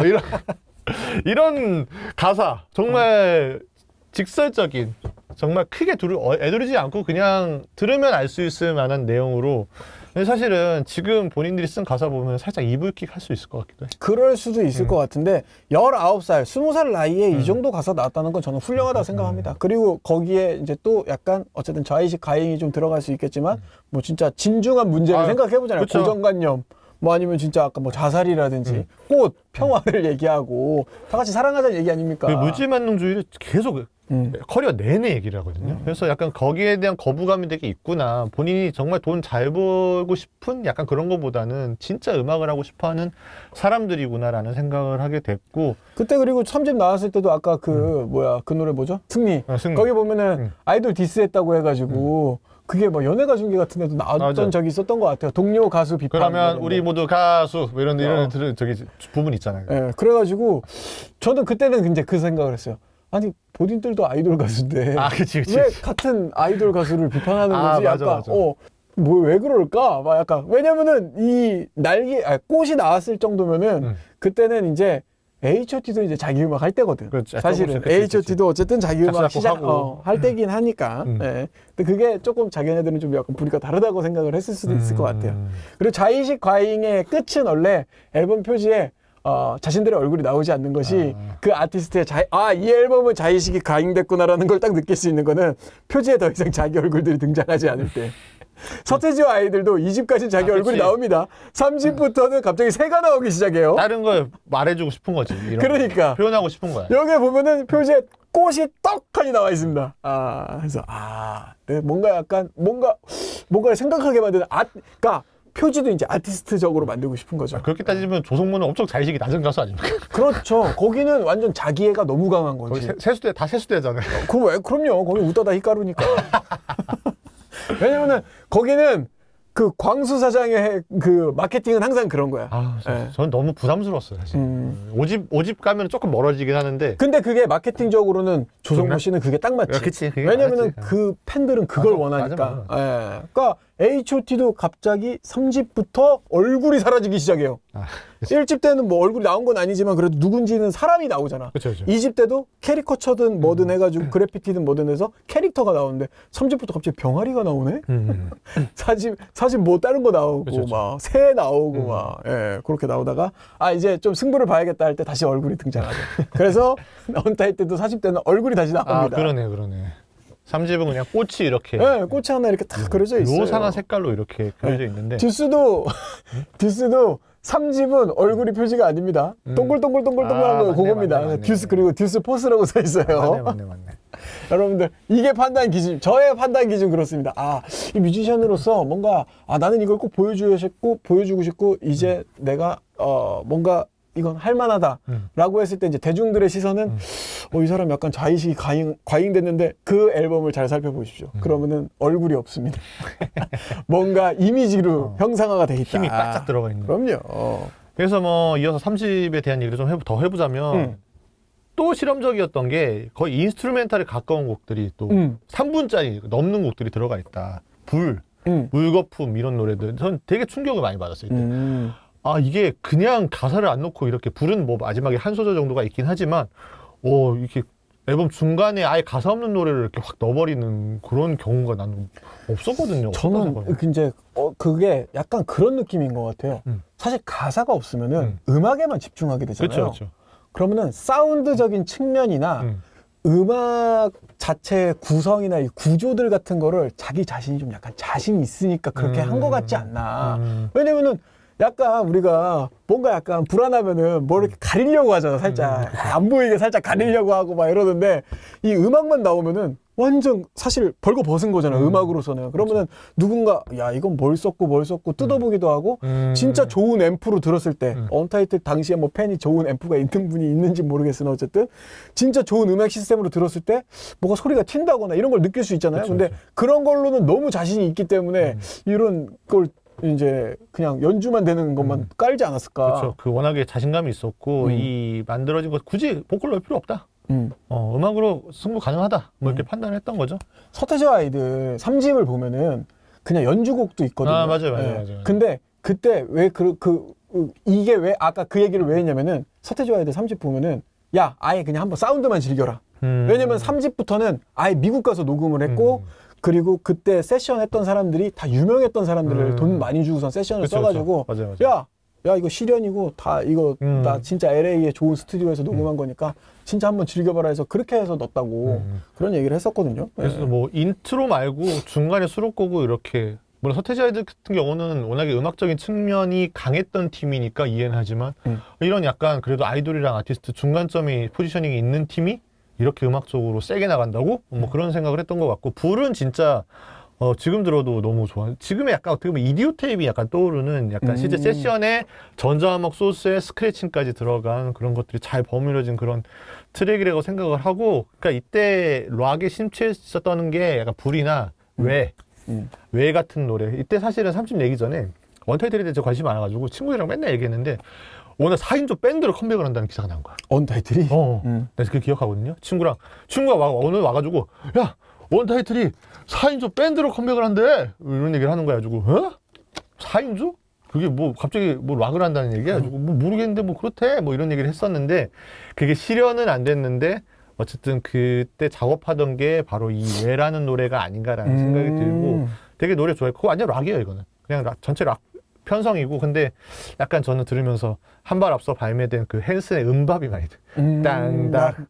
이런 가사 정말 직설적인 정말 크게 애두르지 않고 그냥 들으면 알 수 있을 만한 내용으로. 근데 사실은 지금 본인들이 쓴 가사 보면 살짝 이불킥 할 수 있을 것 같기도 해. 그럴 수도 있을 것 같은데 19살, 20살 나이에 이 정도 가사 나왔다는 건 저는 훌륭하다고 생각합니다. 그리고 거기에 이제 또 약간 어쨌든 자의식 가행이 좀 들어갈 수 있겠지만 뭐 진짜 진중한 문제를 생각해보잖아요. 그쵸. 고정관념 뭐 아니면 진짜 아까 뭐 자살이라든지 꽃, 평화를 얘기하고 다 같이 사랑하자는 얘기 아닙니까? 그 무지만능주의를 계속 커리어 내내 얘기를 하거든요. 그래서 약간 거기에 대한 거부감이 되게 있구나. 본인이 정말 돈 잘 벌고 싶은 약간 그런 거보다는 진짜 음악을 하고 싶어하는 사람들이구나라는 생각을 하게 됐고. 그때 그리고 3집 나왔을 때도 아까 그 노래 뭐죠? 승리. 거기 보면은 아이돌 디스했다고 해가지고 그게 뭐 연예가 중계 같은 데도 나왔던 적이 있었던 것 같아요. 동료 가수 비판. 그러면 우리 모두 가수 뭐 이런 저기 부분 있잖아요. 네, 그래가지고 저는 그때는 이제 그 생각을 했어요. 아니 본인들도 아이돌 가수인데 그치. 왜 같은 아이돌 가수를 비판하는 거지? 맞아. 뭐 왜 그럴까? 막 약간 왜냐면은 이 꽃이 나왔을 정도면은 그때는 이제 H.O.T도 이제 자기 음악 할 때거든. 그렇죠. 사실은 H.O.T도 어쨌든 자기 음악 할 때긴 하니까. 네. 근데 그게 조금 자기네들은 좀 약간 분위기가 다르다고 생각을 했을 수도 있을 것 같아요. 그리고 자의식 과잉의 끝은 원래 앨범 표지에 자신들의 얼굴이 나오지 않는 것이 그 아티스트의 이 앨범은 자의식이 가잉됐구나라는 걸 딱 느낄 수 있는 거는 표지에 더 이상 자기 얼굴들이 등장하지 않을 때. 서태지와 아이들도 2집까지는 자기 얼굴이 나옵니다. 3집부터는 갑자기 새가 나오기 시작해요. 다른 걸 말해주고 싶은 거지. 그러니까 표현하고 싶은 거야. 여기 보면은 표지에 꽃이 떡하니 나와 있습니다. 그래서 네, 뭔가 약간 뭔가를 생각하게 만드는 그러니까 표지도 이제 아티스트적으로 만들고 싶은 거죠. 그렇게 따지면 조성모는 엄청 자의식이 낮은 가수 아닙니까? 그렇죠. 거기는 완전 자기애가 너무 강한 거지. 세수대잖아요. 그럼요. 거기 웃다다 히카루니까. 왜냐면은 거기는 그 광수 사장의 그 마케팅은 항상 그런 거야. 저는 너무 부담스러웠어요, 사실. 5집 가면 조금 멀어지긴 하는데. 근데 그게 마케팅적으로는 조성모 씨는 그게 딱 맞지. 그치, 왜냐면은 그 팬들은 그걸 원하니까. 맞아. 그러니까 H.O.T도 갑자기 3집부터 얼굴이 사라지기 시작해요. 1집 때는 뭐 얼굴이 나온 건 아니지만 그래도 누군지는 사람이 나오잖아. 그쵸. 2집 때도 캐리커처든 뭐든 해가지고 그래피티든 뭐든 해서 캐릭터가 나오는데 3집부터 갑자기 병아리가 나오네? 4집 뭐 다른 거 나오고 막 새 나오고 막 그렇게 나오다가 이제 좀 승부를 봐야겠다 할 때 다시 얼굴이 등장하죠. 그래서 언타이틀도 4집 때는 얼굴이 다시 나옵니다. 그러네. 3집은 그냥 꽃이 이렇게. 꽃이 하나 이렇게 딱 그려져 있어요. 요상한 색깔로 이렇게 그려져 있는데. 듀스도 3집은 얼굴이 표지가 아닙니다. 동글동글동글동글한 거 그겁니다. 맞네. 듀스 그리고 듀스 포스라고 써 있어요. 맞네. 여러분들 이게 판단 기준, 저의 판단 기준 그렇습니다. 이 뮤지션으로서 뭔가 나는 이걸 꼭 보여주고 싶고 이제 내가 뭔가 이건 할만하다라고 했을 때 이제 대중들의 시선은 이 사람 약간 자의식이 과잉됐는데 그 앨범을 잘 살펴보십시오. 그러면은 얼굴이 없습니다. 뭔가 이미지로 형상화가 돼 있다. 힘이 바짝 들어가 있는. 그럼요. 그래서 뭐 이어서 3집에 대한 얘기를 좀 더 해보자면 또 실험적이었던 게 거의 인스트루멘탈에 가까운 곡들이 또 3분짜리 넘는 곡들이 들어가 있다. 물거품 이런 노래들 전 되게 충격을 많이 받았어요. 이때. 아 이게 그냥 가사를 안 넣고 이렇게 불은 뭐 마지막에 한 소절 정도가 있긴 하지만 이렇게 앨범 중간에 아예 가사 없는 노래를 이렇게 확 넣어버리는 그런 경우가 나는 없었거든요. 저는 이제 그게 약간 그런 느낌인 것 같아요. 사실 가사가 없으면은 음악에만 집중하게 되잖아요. 그쵸. 그러면은 사운드적인 측면이나 음악 자체 구성이나 이 구조들 같은 거를 자기 자신이 좀 약간 자신이 있으니까 그렇게 한 것 같지 않나. 왜냐면은 약간 우리가 뭔가 약간 불안하면은 뭐 이렇게 가리려고 하잖아. 살짝 안 보이게 살짝 가리려고 하고 막 이러는데 이 음악만 나오면은 완전 사실 벌거벗은 거잖아. 음악으로서는. 그러면은 누군가 야 이건 뭘 썼고 뜯어보기도 하고 진짜 좋은 앰프로 들었을 때 언타이틀 당시에 뭐 팬이 좋은 앰프가 있는 분이 있는지 모르겠으나 어쨌든 진짜 좋은 음악 시스템으로 들었을 때 뭐가 소리가 튄다거나 이런 걸 느낄 수 있잖아요. 근데 그런 걸로는 너무 자신이 있기 때문에 이런 걸 이제 그냥 연주만 되는 것만 깔지 않았을까. 그렇죠. 그 워낙에 자신감이 있었고 이 만들어진 것 굳이 보컬 넣을 필요 없다. 음악으로 승부 가능하다. 뭐 이렇게 판단했던 거죠. 서태지와 아이들 3집을 보면은 그냥 연주곡도 있거든요. 아 맞아요. 근데 그때 왜 이게 왜 아까 그 얘기를 왜 했냐면은 서태지와 아이들 3집 보면은 야 아예 그냥 한번 사운드만 즐겨라. 왜냐면 3집부터는 아예 미국 가서 녹음을 했고 그리고 그때 세션 했던 사람들이 다 유명했던 사람들을 돈 많이 주고선 세션을 써가지고 맞아요. 야 이거 실현이고 다 이거 나 진짜 LA의 좋은 스튜디오에서 녹음한 거니까 진짜 한번 즐겨봐라 해서 그렇게 해서 넣었다고 그런 얘기를 했었거든요. 그래서 뭐 인트로 말고 중간에 수록곡을 이렇게 물론 서태지 아이들 같은 경우는 워낙에 음악적인 측면이 강했던 팀이니까 이해는 하지만 이런 약간 그래도 아이돌이랑 아티스트 중간점이 포지셔닝이 있는 팀이 이렇게 음악적으로 세게 나간다고? 뭐 그런 생각을 했던 것 같고 불은 진짜 지금 들어도 너무 좋아. 지금의 약간 어떻게 보면 이디오 테이프 약간 떠오르는 약간 실제 세션에 전자음악 소스에 스크래칭까지 들어간 그런 것들이 잘 버무려진 그런 트랙이라고 생각을 하고 그러니까 이때 락에 심취했었던 게 약간 불이나 왜 같은 노래. 이때 사실은 3집 내기 전에 원타이틀에 대해서 관심이 많아가지고 친구들이랑 맨날 얘기했는데 오늘 4인조 밴드로 컴백을 한다는 기사가 나온 거야. 원타이틀이? 그래서 그걸 기억하거든요. 친구가 오늘 와가지고 야 원타이틀이 4인조 밴드로 컴백을 한대 이런 얘기를 하는 거야. 가지고 4인조? 그게 뭐 갑자기 뭐 락을 한다는 얘기야. 가지고 뭐 모르겠는데 뭐 그렇대 뭐 이런 얘기를 했었는데 그게 실현은 안 됐는데 어쨌든 그때 작업하던 게 바로 이 왜라는 노래가 아닌가라는 생각이 들고 되게 노래 좋아했고 완전 락이에요 이거는. 그냥 전체 락 편성이고 근데 약간 저는 들으면서 한 발 앞서 발매된 그 헨슨의 음밥이 많이 땅닥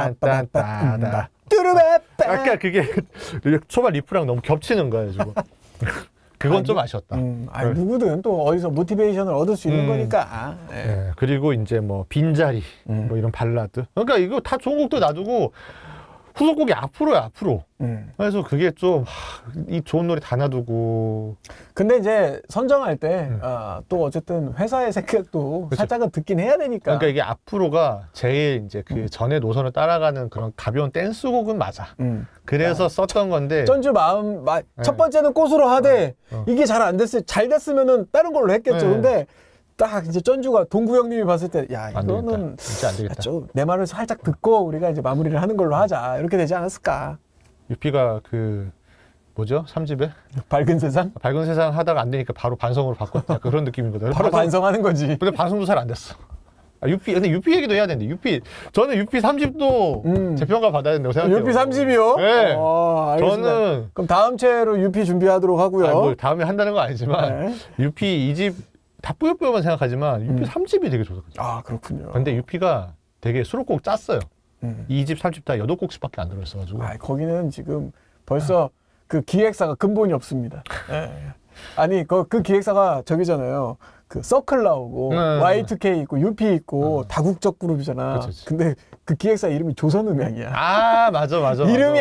딴딴따다 약간 그게 초반 리프랑 너무 겹치는 거예요 지금. 그건 좀 아쉬웠다. 누구든 또 어디서 모티베이션을 얻을 수 있는 거니까. 네, 그리고 이제 뭐 빈자리 뭐 이런 발라드. 그러니까 이거 다 좋은 곡도 놔두고 후속곡이 앞으로야 앞으로. 그래서 그게 좀 이 좋은 노래 다 놔두고. 근데 이제 선정할 때 또 어쨌든 회사의 생각도 그쵸. 살짝은 듣긴 해야 되니까. 그러니까 이게 앞으로가 제일 이제 그 전에 노선을 따라가는 그런 가벼운 댄스곡은 맞아. 그래서 썼던 건데. 전주 마음 첫 번째는 꽃으로 하되 이게 잘 안 됐을 잘 됐으면은 다른 걸로 했겠죠. 근데 딱 이제 전주가 동구 형님이 봤을 때 야 이거는 진짜 안 되겠다. 좀 내 말을 살짝 듣고 우리가 이제 마무리를 하는 걸로 하자 이렇게 되지 않았을까. 유피가 그 뭐죠? 3집에 밝은 세상 하다가 안 되니까 바로 반성으로 바꿨다. 그런 느낌이거든. 바로 반성하는 거지. 근데 반성도 잘 안 됐어. 근데 유피 얘기도 해야 되는데 저는 유피 3집도 재평가 받아야 된다고 생각해요. 유피 3집이요? 네. 알겠습니다. 저는 그럼 다음 채로 유피 준비하도록 하고요. 뭐 다음에 한다는 건 아니지만 유피 2집 다 뿌요뿌요만 생각하지만 유피 3집이 되게 좋거든요. 아 그렇군요. 근데 유피가 되게 수록곡 짰어요. 2집, 3집 다 8곡씩밖에 안 들어있어가지고. 거기는 지금 벌써 그 기획사가 근본이 없습니다. 아니 그 기획사가 저기잖아요. 그 서클 나오고 Y2K 있고 UP 있고 다국적 그룹이잖아. 그치. 근데 그 기획사 이름이 조선음향이야. 아 맞아. 이름이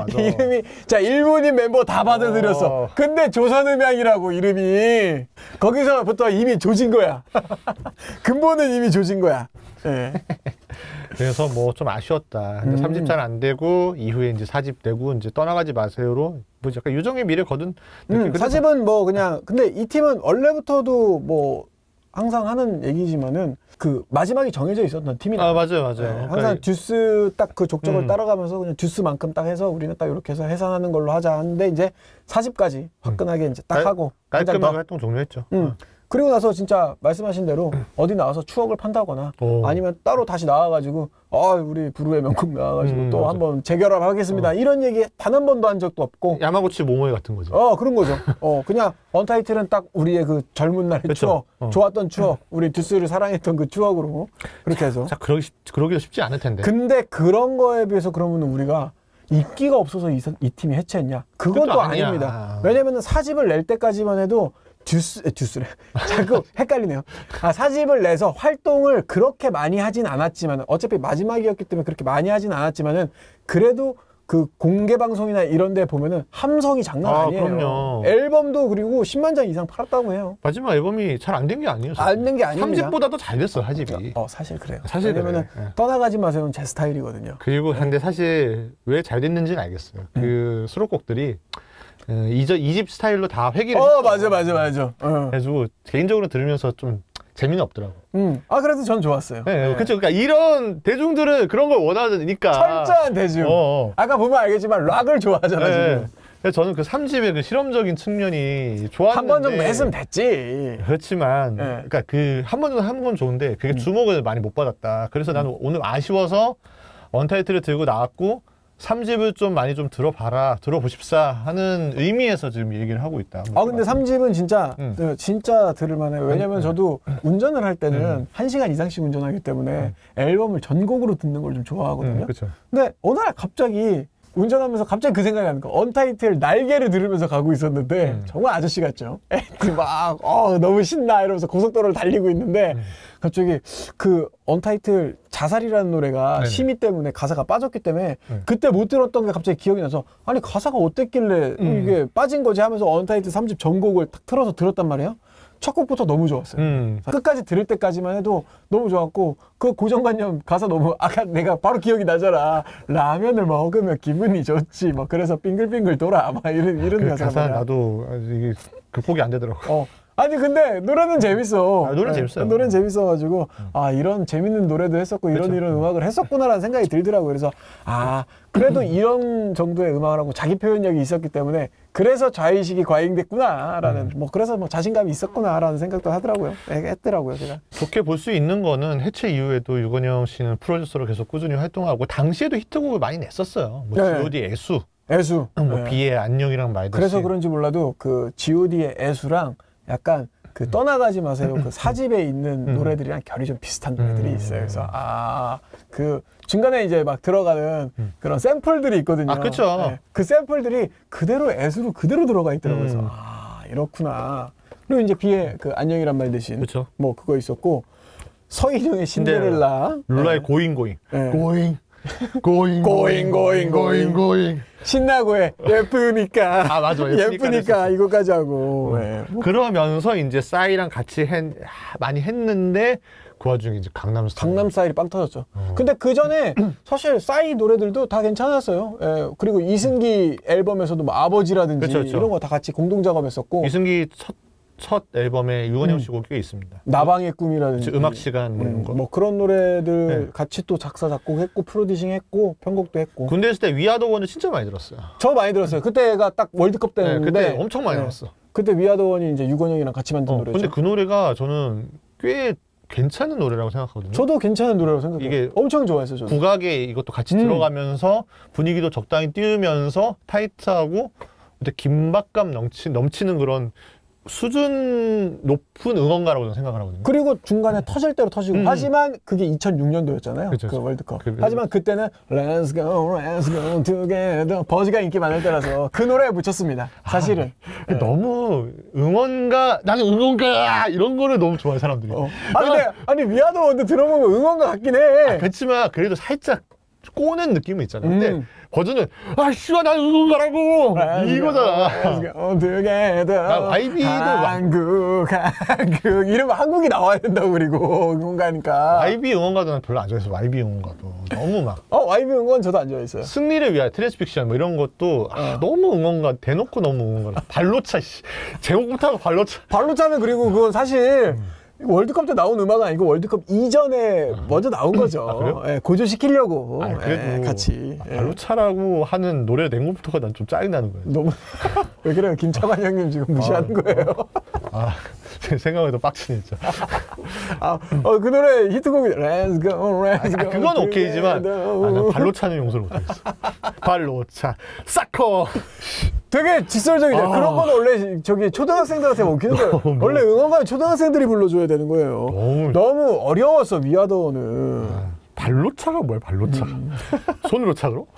자 일본인 멤버 다 받아들였어. 근데 조선음향이라고 이름이 거기서부터 이미 조진 거야. 근본은 이미 조진 거야. 네. 그래서 뭐 좀 아쉬웠다. 3집 잘 안 되고 이후에 이제 4집 되고 이제 떠나가지 마세요로 뭐 약간 유정의 미래 거둔. 4집은 뭐 그냥 근데 이 팀은 원래부터도 뭐 항상 하는 얘기지만은 그 마지막이 정해져 있었던 팀이다. 아 맞아요. 네, 항상 듀스 딱 그 족적을 따라가면서 그냥 듀스만큼 딱 해서 우리는 딱 이렇게 해서 해산하는 걸로 하자 하는데 이제 40까지 화끈하게 이제 딱 하고 깔끔하게 활동 종료했죠. 그리고 나서 진짜 말씀하신 대로 어디 나와서 추억을 판다거나 아니면 따로 다시 나와가지고 우리 부르의 명곡 나와가지고 또 한번 재결합하겠습니다 이런 얘기 단 한 번도 한 적도 없고 야마구치 모모에 같은 거죠. 그런 거죠. 그냥 언타이틀은 딱 우리의 그 젊은 날의 그쵸? 추억, 좋았던 추억, 우리 듀스를 사랑했던 그 추억으로 그렇게 해서. 자, 그러기도 쉽지 않을 텐데. 근데 그런 거에 비해서 그러면 우리가 인기가 없어서 이 팀이 해체했냐? 그건 또 아닙니다. 왜냐면은 4집을 낼 때까지만 해도 듀스래. 자꾸 헷갈리네요. 4집을 내서 활동을 그렇게 많이 하진 않았지만, 어차피 마지막이었기 때문에 그렇게 많이 하진 않았지만은, 그래도 그 공개 방송이나 이런 데 보면은 함성이 장난 아니에요. 그럼요. 앨범도 그리고 10만 장 이상 팔았다고 해요. 마지막 앨범이 잘 안 된 게 아니에요. 안 된 게 아닙니다. 3집보다도 잘 됐어, 4집이. 사실 그래요. 사실 왜냐면은 그래. 떠나가지 마세요는 제 스타일이거든요. 그리고 근데 사실 왜 잘 됐는지는 알겠어요. 그 수록곡들이 2집 스타일로 다 회귀를 맞아. 그래가지고 개인적으로 들으면서 좀 재미는 없더라고. 그래도 전 좋았어요. 네. 그렇죠. 그러니까 이런 대중들은 그런 걸 원하니까. 철저한 대중. 아까 보면 알겠지만 락을 좋아하잖아 지금. 그래서 저는 그 3집의 그 실험적인 측면이 좋았는데 한 번 정도 했으면 됐지. 그렇지만 그러니까 그 한 번 정도 한 건 좋은데 그게 주목을 많이 못 받았다. 그래서 나는 오늘 아쉬워서 원타이틀을 들고 나왔고 3집을 좀 많이 좀 들어보십사 하는 의미에서 지금 얘기를 하고 있다. 근데 3집은 진짜 들을만해요. 왜냐면 저도 운전을 할 때는 1시간 이상씩 운전하기 때문에 앨범을 전곡으로 듣는 걸 좀 좋아하거든요. 그쵸. 근데 어느 날 갑자기 운전하면서 갑자기 그 생각이 나는 거야. 언타이틀 날개를 들으면서 가고 있었는데 정말 아저씨 같죠? 막 너무 신나 이러면서 고속도로를 달리고 있는데 갑자기 그 언타이틀 자살이라는 노래가 심의 때문에 가사가 빠졌기 때문에 그때 못 들었던 게 갑자기 기억이 나서 아니 가사가 어땠길래 이게 빠진 거지 하면서 언타이틀 3집 전곡을 딱 틀어서 들었단 말이에요. 첫 곡부터 너무 좋았어요. 끝까지 들을 때까지만 해도 너무 좋았고 그 고정관념 가사 너무 아까 내가 바로 기억이 나잖아. 라면을 먹으면 기분이 좋지. 막 그래서 빙글빙글 돌아. 막 이런 가사 나도 이게 극복이 안 되더라고. 아니 근데 노래는 재밌어. 노래는 재밌어요. 노래는 재밌어가지고 이런 재밌는 노래도 했었고 이런 음악을 했었구나라는 생각이 들더라고요. 그래서 그래도 이런 정도의 음악을 하고 자기 표현력이 있었기 때문에 그래서 좌의식이 과잉됐구나라는 그래서 자신감이 있었구나라는 생각도 했더라고요. 제가 좋게 볼 수 있는 거는 해체 이후에도 유건영 씨는 프로듀서로 계속 꾸준히 활동하고 당시에도 히트곡을 많이 냈었어요. G.O.D 애수, 비의 안녕이랑 말듯이. 그래서 그런지 몰라도 그 G.O.D의 애수랑 약간 그 떠나가지 마세요. 그 4집에 있는 노래들이랑 결이 좀 비슷한 노래들이 있어요. 그래서 그 중간에 이제 막 들어가는 그런 샘플들이 있거든요. 그렇죠. 그 샘플들이 그대로 애수로 그대로 들어가 있더라고요. 그래서 이렇구나. 그리고 이제 비의 그 안녕이란 말 대신 그쵸. 그거 있었고 서인영의 신데렐라, 룰라의 고잉. 신나고해. 예쁘니까. 맞아. 예쁘니까 이거까지 하고. 그러면서 이제 싸이랑 같이 많이 했는데 그 와중에 이제 강남스타일이 빵 터졌죠. 근데 그 전에 사실 싸이 노래들도 다 괜찮았어요. 그리고 이승기 앨범에서도 아버지라든지 이런 거 다 같이 공동 작업했었고. 이승기 첫 앨범에 유건영 씨 곡이 꽤 있습니다. 나방의 꿈이라든지 음악 시간 이런 거. 그런 노래들 같이 또 작사 작곡했고 프로듀싱했고 편곡도 했고. 군대 있을 때 위아더 원을 진짜 많이 들었어요. 저 많이 들었어요. 그때가 딱 월드컵 때였는데 그때 엄청 많이 들었어. 그때 위아더 원이 이제 유건영이랑 같이 만든 노래죠. 근데 그 노래가 저는 꽤 괜찮은 노래라고 생각하거든요. 저도 괜찮은 노래라고 생각해요. 이게 엄청 좋아했어요. 저는. 국악에 이것도 같이 들어가면서 분위기도 적당히 띄우면서 타이트하고 근데 긴박감 넘치는 그런 수준 높은 응원가라고 저는 생각을 하거든요. 그리고 중간에 터질 대로 터지고 하지만 그게 2006년도였잖아요. 그쵸. 그 월드컵. 하지만 그때는 Let's go together 버즈가 인기 많을 때라서 그 노래에 묻혔습니다. 사실은. 너무 나는 응원가 이런 거를 너무 좋아해 사람들이. 근데 위아더 원도 들어보면 응원가 같긴 해. 그렇지만 그래도 살짝 꼬는 느낌이 있잖아요. 근데 버즈는 씨발 난 응원가라고 이거잖아. YB도 한국 이러면 한국이 나와야 된다고 그리고 응원가니까. YB 응원가도 난 별로 안 좋아해서 YB 응원가도 너무 막. YB 응원 저도 안 좋아했어요. 승리를 위한 트랜스픽션 이런 것도 너무 응원가 대놓고 너무 응원가. 발로차 제목부터 하고 발로차. 발로차는 그리고 그건 사실 월드컵 때 나온 음악은 아니고 월드컵 이전에 먼저 나온 거죠. 예, 고조시키려고. 그래도 같이. 발로차라고 하는 노래 낸 것부터가 난 좀 짜증 나는 거예요. 너무 왜 그래요? 김창완 형님 지금 무시하는 거예요. 생각해도 빡치네 진짜. 그 노래 히트곡이 Let's Go, Let's Go. 그건 오케이지만 난 발로차는 용서를 못하겠어. 발로차, 사커. 되게 직설적이죠. 그런 건 원래 저기 초등학생들한테 먹히는 거예요. 원래 응원가는 초등학생들이 불러줘야 되는 거예요. 너무 어려워서 위아더는. 발로차가 뭐야, 발로차가? 손으로 차로?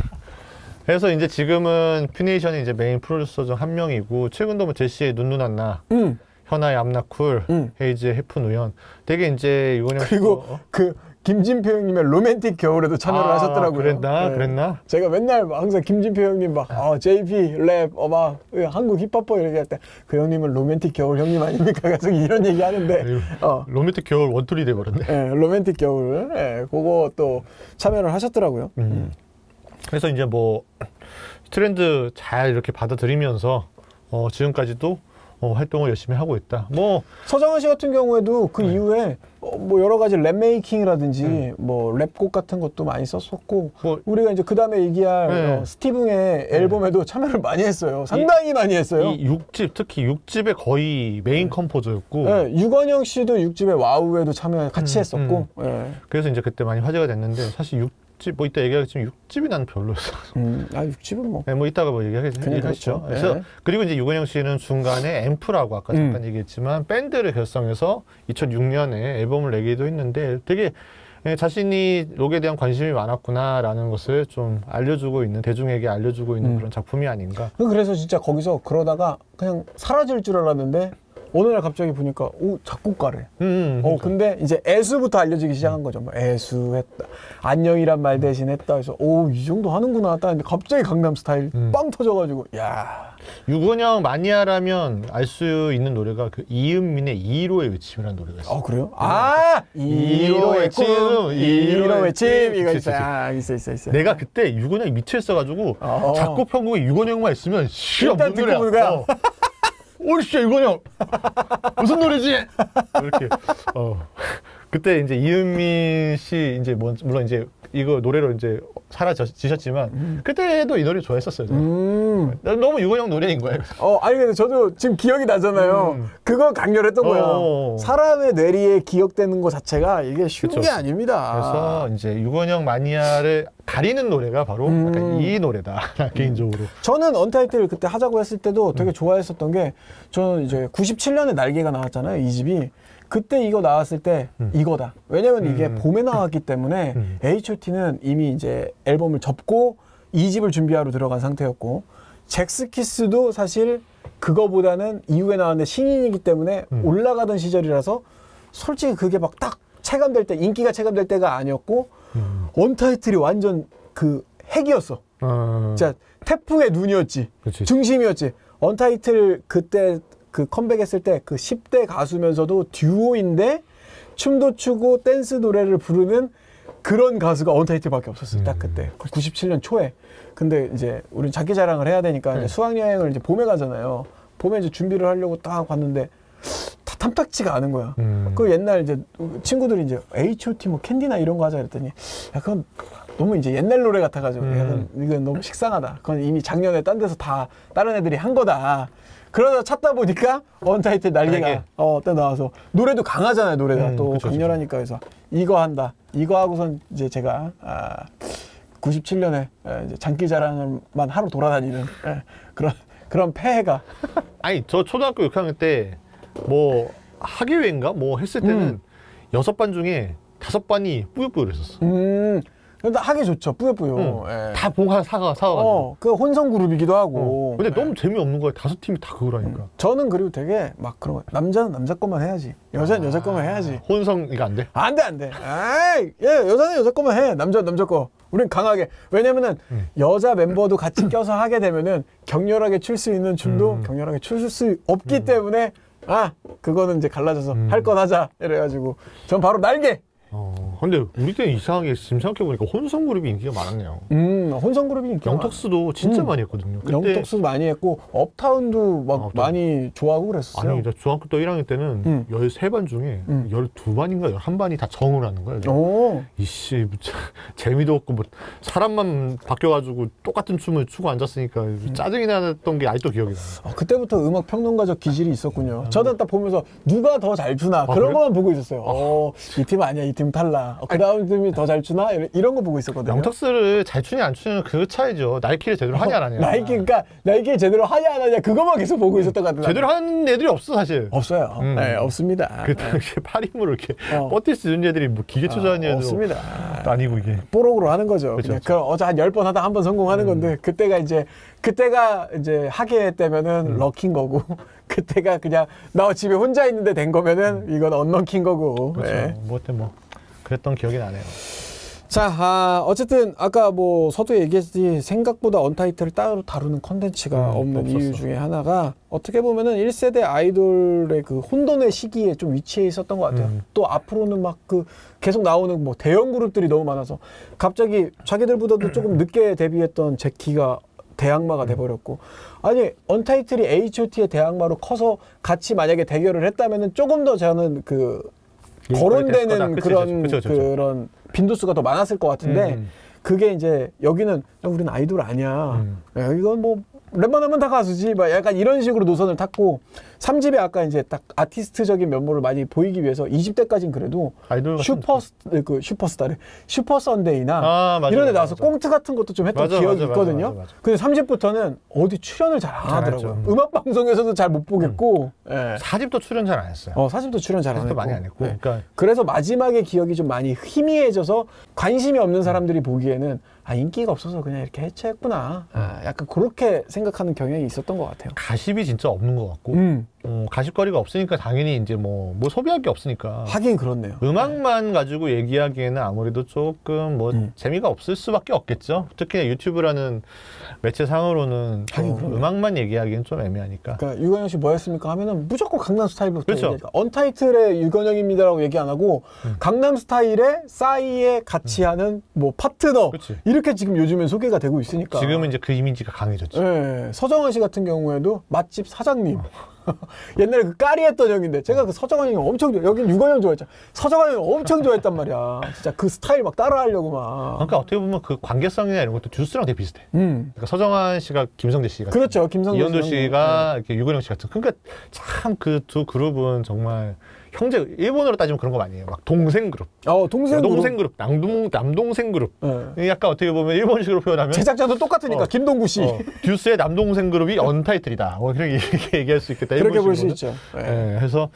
그래서 이제 지금은 퓨네이션이 이제 메인 프로듀서 중 한 명이고, 최근도 뭐 제시의 눈누난나, 현아의 암나쿨, 헤이즈의 해픈 우연. 되게 이제 이거는 그리고 김진표 형님의 로맨틱 겨울에도 참여를 하셨더라고요. 그랬나? 제가 맨날 항상 김진표 형님 JP 랩, 한국 힙합퍼 이렇게 할 때 그 형님은 로맨틱 겨울 형님 아닙니까? 계속 이런 얘기 하는데. 로맨틱 겨울 원툴이 돼버렸네. 네, 로맨틱 겨울. 그거 또 참여를 하셨더라고요. 그래서 이제 뭐 트렌드 잘 이렇게 받아들이면서 지금까지도 활동을 열심히 하고 있다. 뭐 서장훈 씨 같은 경우에도 그 이후에 뭐 여러 가지 랩 메이킹이라든지 뭐 랩곡 같은 것도 많이 썼었고 우리가 이제 그 다음에 얘기할 스티븐의 앨범에도 참여를 많이 했어요. 상당히 많이 했어요. 이 6집 특히 6집의 거의 메인 컴포저였고 유건영 씨도 6집의 와우에도 참여 같이 했었고 그래서 이제 그때 많이 화제가 됐는데 사실 6집 뭐 이따 얘기하겠지만 6집이 나는 별로였어. 6집은 뭐 이따가 뭐 얘기하겠죠. 그래서 그리고 이제 유건영 씨는 중간에 앰프라고 아까 잠깐 얘기했지만 밴드를 결성해서 2006년에 앨범을 내기도 했는데 되게 자신이 록에 대한 관심이 많았구나라는 것을 좀 알려주고 있는, 대중에게 알려주고 있는 그런 작품이 아닌가. 그래서 진짜 거기서 그러다가 그냥 사라질 줄 알았는데 어느 날 갑자기 보니까 작곡가래. 근데 이제 애수부터 알려지기 시작한 거죠. 뭐 애수했다, 안녕이란 말 대신 했다. 그래서 이 정도 하는구나 했는데 갑자기 강남스타일 빵 터져가지고 유건영 마니아라면 알 수 있는 노래가 그 이은민의 215의 외침이라는 노래가 있어요. 그래요? 215의 외침, 215의 외침 이거 있어. 내가 그때 유건영이 미쳐있어가지고 작곡 편곡에 유건영만 있으면 일단 듣고 보는 거야. 오이씨 유건영 무슨 노래지? 이렇게 그때 이제 이은민 씨 이제 물론 이제 이거 노래로 이제 사라지셨지만 그때도 이 노래 좋아했었어요. 너무 유건영 노래인 거예요. 아니 근데 저도 지금 기억이 나잖아요. 그거 강렬했던 거예요. 사람의 뇌리에 기억되는 것 자체가 이게 쉬운 게 아닙니다. 그래서 이제 유건영 마니아를 가리는 노래가 바로 약간 이 노래다. 개인적으로. 저는 언타이틀 그때 하자고 했을 때도 되게 좋아했었던 게 저는 이제 97년에 날개가 나왔잖아요. 이 집이. 그때 이거 나왔을 때 이거다. 왜냐면 이게 봄에 나왔기 때문에 H.O.T는 이미 이제 앨범을 접고 2집을 준비하러 들어간 상태였고 잭스키스도 사실 그거보다는 이후에 나왔는데 신인이기 때문에 올라가던 시절이라서 솔직히 그게 막 딱 체감될 때 인기가 체감될 때가 아니었고 언타이틀이 완전 그 핵이었어. 진짜 태풍의 눈이었지. 그치. 중심이었지. 언타이틀 그때 그 컴백했을 때 그 10대 가수면서도 듀오인데 춤도 추고 댄스 노래를 부르는 그런 가수가 언타이틀밖에 없었어요. 딱 그때 97년 초에. 근데 이제 우리는 자기 자랑을 해야 되니까 이제 수학여행을 이제 봄에 가잖아요. 봄에 이제 준비를 하려고 딱 봤는데 다 탐탁지가 않은 거야. 그 옛날 이제 친구들이 이제 H.O.T 뭐 캔디나 이런 거 하자 그랬더니 그건 너무 이제 옛날 노래 같아가지고 이건 너무 식상하다. 그건 이미 작년에 딴 데서 다 다른 애들이 한 거다. 그러다 찾다 보니까 언타이틀 날개가 또 나와서 노래도 강하잖아요. 노래가 또 그쵸, 강렬하니까 해서 이거 한다. 이거 하고선 이제 제가 97년에 이제 장기자랑을만 하러 돌아다니는 그런 폐해가. 아니 저 초등학교 6학년 때 뭐 학예회인가 뭐 했을 때는 6반 중에 5반이 뿌요뿌요를 했었어. 근데 하기 좋죠. 뿌요뿌요. 다 봉한 사가가지고. 그 혼성 그룹이기도 하고. 근데 너무 재미없는 거야. 5팀이 다 그거라니까. 저는 그리고 되게 막 그런 거. 남자는 남자 것만 해야지. 여자는 여자 것만 해야지. 혼성 이거 안 돼? 안 돼. 여자는 여자 것만 해. 남자는 남자 거. 우린 강하게. 왜냐면은 여자 멤버도 같이 껴서 하게 되면은 격렬하게 출 수 있는 춤도 격렬하게 출 수 없기 때문에 그거는 이제 갈라져서 할 건 하자. 이래가지고 전 바로 날개. 근데 우리 때는 이상하게 지금 생각해보니까 혼성 그룹이 인기가 많았네요. 혼성 그룹이 인기가 영턱스도 진짜 많이 했거든요. 그때 영턱스도 많이 했고 업타운도 막 많이 좋아하고 그랬었어요. 아니, 중학교 때 1학년 때는 13반 중에 12반인가 11반이 다 정을 하는 거예요. 이씨 재미도 없고 뭐 사람만 바뀌어가지고 똑같은 춤을 추고 앉았으니까 짜증이 났던 게 아직도 기억이 나요. 그때부터 음악 평론가적 기질이 있었군요. 저는 딱 보면서 누가 더 잘 추나 그런 그래? 것만 보고 있었어요. 이 팀 아니야, 이 팀 탈락. 그 다음 팀이 더 잘 추나 이런 거 보고 있었거든요. 영턱스를 잘 추냐 안 추냐는 그 차이죠. 나이키를 제대로 하냐 안 하냐. 그러니까 나이키 제대로 하냐 안 하냐 그것만 계속 보고 있었던 것 같아요. 제대로 하는 애들이 없어 사실. 없어요. 네, 없습니다. 그 당시에 팔힘으로 이렇게 버틸 수 있는 애들이 뭐 기계 투자하는 애들 없습니다. 아니고 이게 뽀록으로 하는 거죠. 그렇죠. 그럼 어제 한 10번 하다 한 번 성공하는 건데 그때가 이제 하게 되면은 럭킨 거고 그때가 그냥 나 집에 혼자 있는데 된 거면은 이건 언럭킨 거고. 그렇죠. 네. 뭐 그랬던 기억이 나네요. 자, 어쨌든 아까 뭐 서두 얘기했듯이 생각보다 언타이틀을 따로 다루는 컨텐츠가 없는 이유 중에 하나가 어떻게 보면은 1세대 아이돌의 그 혼돈의 시기에 좀 위치해 있었던 것 같아요. 또 앞으로는 막 그 계속 나오는 뭐 대형 그룹들이 너무 많아서 갑자기 자기들보다도 조금 늦게 데뷔했던 제키가 대항마가 돼버렸고, 아니 언타이틀이 H.O.T의 대항마로 커서 같이 만약에 대결을 했다면은 조금 더 저는 그 거론되는 그런 빈도수가 더 많았을 것 같은데 그게 이제 여기는 우리는 아이돌 아니야. 야, 이건 뭐 랩만 다 가수지. 막 약간 이런 식으로 노선을 탔고 3집에 아까 이제 딱 아티스트적인 면모를 많이 보이기 위해서 20대까지는 그래도 슈퍼스타를 슈퍼 선데이나 이런 데 나와서 꽁트 같은 것도 좀 했던 기억이 있거든요. 맞아. 근데 3집부터는 어디 출연을 잘 안 하더라고요. 음악 방송에서도 잘 못 보겠고. 4집도 출연 잘 안 했어요. 4집도 출연 잘 안 했고. 많이 안 했고. 그러니까 그래서 마지막에 기억이 좀 많이 희미해져서 관심이 없는 사람들이 보기에는 인기가 없어서 그냥 이렇게 해체했구나. 약간 그렇게 생각하는 경향이 있었던 것 같아요. 가십이 진짜 없는 것 같고 가십거리가 없으니까 당연히 이제 뭐 소비할 게 없으니까. 하긴 그렇네요. 음악만 가지고 얘기하기에는 아무래도 조금 뭐 재미가 없을 수밖에 없겠죠. 특히 유튜브라는 매체상으로는 음악만 얘기하기엔 좀 애매하니까. 그러니까 유건영 씨 뭐 했습니까 하면은 무조건 강남스타일부터 얘기하니까 언타이틀의 유건영입니다라고 얘기 안 하고 강남스타일의 싸이에 같이 하는 뭐 파트너 이렇게 지금 요즘엔 소개가 되고 있으니까. 지금은 이제 그 이미지가 강해졌죠. 네, 서정원 씨 같은 경우에도 맛집 사장님. 옛날에 그 까리했던 형인데 제가 그 서정원 형 엄청 여긴 유건영 좋아했죠. 서정원 형 엄청 좋아했단 말이야. 진짜 그 스타일 막 따라하려고 막. 그러니까 어떻게 보면 그 관계성이나 이런 것도 듀스랑 되게 비슷해. 그러니까 서정환 씨가 김성대 씨 같은. 그렇죠. 김성대 이현도 씨가 이렇게 유건영 씨 같은. 그러니까 참 그 두 그룹은 정말 형제, 일본어로 따지면 그런 거 아니에요. 막 동생 그룹. 동생 그룹. 남동생 그룹. 약간 어떻게 보면 일본식으로 표현하면 제작자도 똑같으니까 김동구 씨. 듀스의 남동생 그룹이 언타이틀이다. 뭐 그렇게 얘기할 수 있겠다. 그렇게 볼 수 있죠. 그래서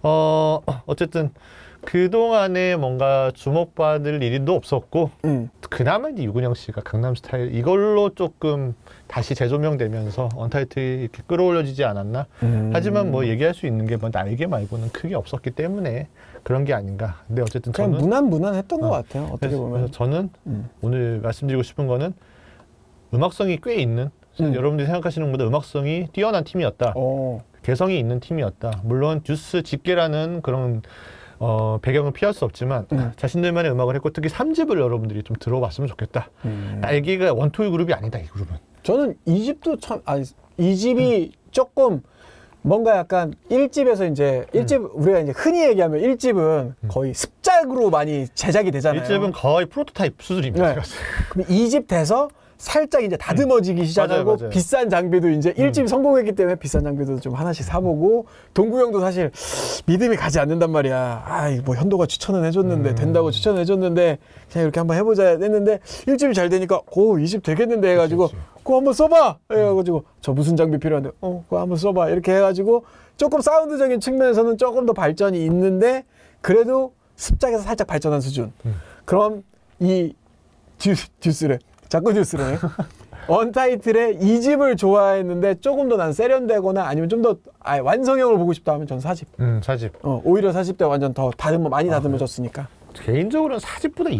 어쨌든 그동안에 뭔가 주목받을 일도 없었고 그나마 이제 유근영 씨가 강남스타일 이걸로 조금 다시 재조명되면서 언타이틀이 이렇게 끌어올려지지 않았나. 하지만 뭐 얘기할 수 있는 게 뭐 날개 말고는 크게 없었기 때문에 그런 게 아닌가. 근데 어쨌든 그냥 무난했던 것 같아요. 어떻게 보면. 그래서 저는 오늘 말씀드리고 싶은 거는 음악성이 꽤 있는 여러분들이 생각하시는 것보다 음악성이 뛰어난 팀이었다. 개성이 있는 팀이었다. 물론 듀스 집계라는 그런 배경을 피할 수 없지만 자신들만의 음악을 했고 특히 3집을 여러분들이 좀 들어봤으면 좋겠다. 날개가 원투의 그룹이 아니다. 이 그룹은. 저는 2집도 참 2집이 조금 뭔가 약간 1집에서 이제 1집 우리가 이제 흔히 얘기하면 1집은 거의 습작으로 많이 제작이 되잖아요. 1집은 거의 프로토타입 수준입니다. 네. 그럼 2집 돼서 살짝 이제 다듬어지기 시작하고 맞아요. 비싼 장비도 이제 1집 성공했기 때문에 비싼 장비도 좀 하나씩 사보고 동구 형도 사실 믿음이 가지 않는단 말이야. 뭐 현도가 추천은 해줬는데 된다고 추천을 해줬는데 그냥 이렇게 한번 해보자 했는데 1집이 잘 되니까 2집 되겠는데 해가지고 그거 한번 써봐 해가지고 저 무슨 장비 필요한데 그거 한번 써봐 이렇게 해가지고 조금 사운드적인 측면에서는 조금 더 발전이 있는데 그래도 습작에서 살짝 발전한 수준. 그럼 이 듀스를 자꾸 듀스를 언타이틀의 2집을 좋아했는데 조금 더 난 세련되거나 아니면 좀 더 완성형을 보고 싶다 하면 전 4집. 4집. 오히려 4집 때 완전 더 많이 다듬어졌으니까. 개인적으로는 4집보다 2집.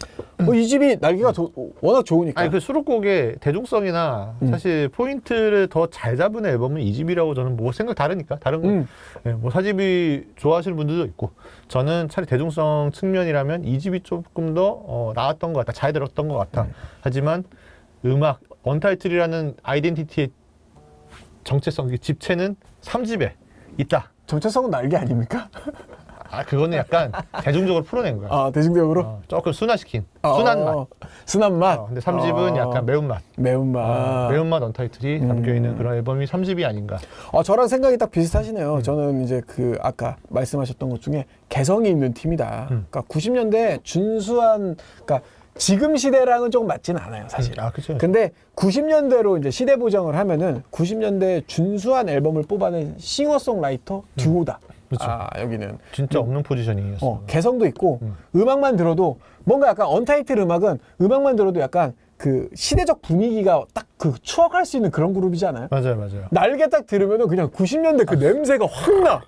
이 집이 날개가 워낙 좋으니까. 아니 그 수록곡의 대중성이나 사실 포인트를 더 잘 잡은 앨범은 이 집이라고 저는 뭐 생각 다르니까 다른 거. 네, 뭐 사집이 좋아하시는 분들도 있고 저는 차라리 대중성 측면이라면 이 집이 조금 더 나았던 것 같다. 잘 들었던 것 같아. 하지만 음악 언타이틀이라는 아이덴티티의 정체성, 집체는 3집에 있다. 정체성은 날개 아닙니까? 아 그거는 약간 대중적으로 풀어낸 거야. 아 대중적으로? 조금 순화시킨 순한 맛. 순한 맛. 근데 3집은 약간 매운맛. 매운맛. 매운맛 언타이틀이 담겨있는 그런 앨범이 3집이 아닌가. 저랑 생각이 딱 비슷하시네요. 저는 이제 그 아까 말씀하셨던 것 중에 개성이 있는 팀이다. 그러니까 90년대 준수한, 그러니까 지금 시대랑은 조금 맞지는 않아요, 사실. 그렇죠. 근데 90년대로 이제 시대 보정을 하면은 90년대 준수한 앨범을 뽑아낸 싱어송라이터 듀오다. 그렇죠. 여기는 진짜 없는 포지셔닝이었어. 개성도 있고 음악만 들어도 뭔가 약간 언타이틀 음악은 음악만 들어도 약간 그 시대적 분위기가 딱 그 추억할 수 있는 그런 그룹이지 않아요? 맞아요. 날개 딱 들으면은 그냥 90년대 그 냄새가 확 나.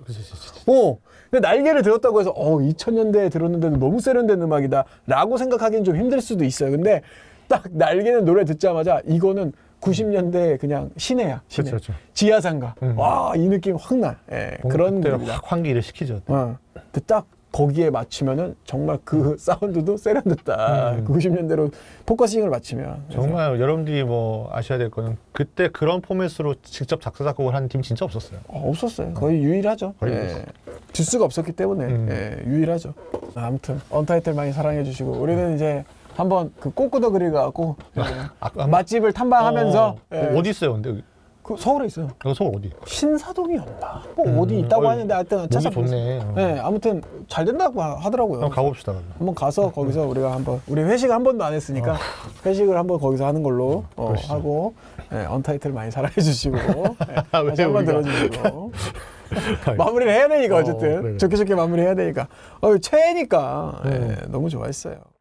근데 날개를 들었다고 해서 2000년대에 들었는데도 너무 세련된 음악이다 라고 생각하기는 좀 힘들 수도 있어요. 근데 딱 날개는 노래 듣자마자 이거는 90년대 그냥 시내야. 시내. 그렇죠. 지하상가. 와, 이 느낌 확 나. 예, 그런 곡입니다. 확 환기를 시키죠. 근데 딱 거기에 맞추면은 정말 그 사운드도 세련됐다. 90년대로 포커싱을 맞추면. 정말 여러분들이 뭐 아셔야 될 거는 그때 그런 포맷으로 직접 작사 작곡을 한 팀 진짜 없었어요. 없었어요. 거의 유일하죠. 듀스가 없었기 때문에 유일하죠. 아무튼 언타이틀 많이 사랑해 주시고 우리는 이제 한번 그 꼬꾸더 그릴 가고 맛집을 탐방하면서 어디 있어요, 근데? 그 서울에 있어요. 서울 어디? 신사동이었나? 뭐 어디 있다고 하는데 하여튼 찾아보네. 네, 아무튼 잘 된다고 하더라고요. 한번 가봅시다. 한번 가서 거기서 우리가 한번 우리 회식 한 번도 안 했으니까 회식을 한번 거기서 하는 걸로 하고 언타이틀 많이 사랑해 주시고 다시 한번 들어주시고 마무리를 해야 되니까 어쨌든 좋게 마무리해야 되니까 최애니까 너무 좋아했어요.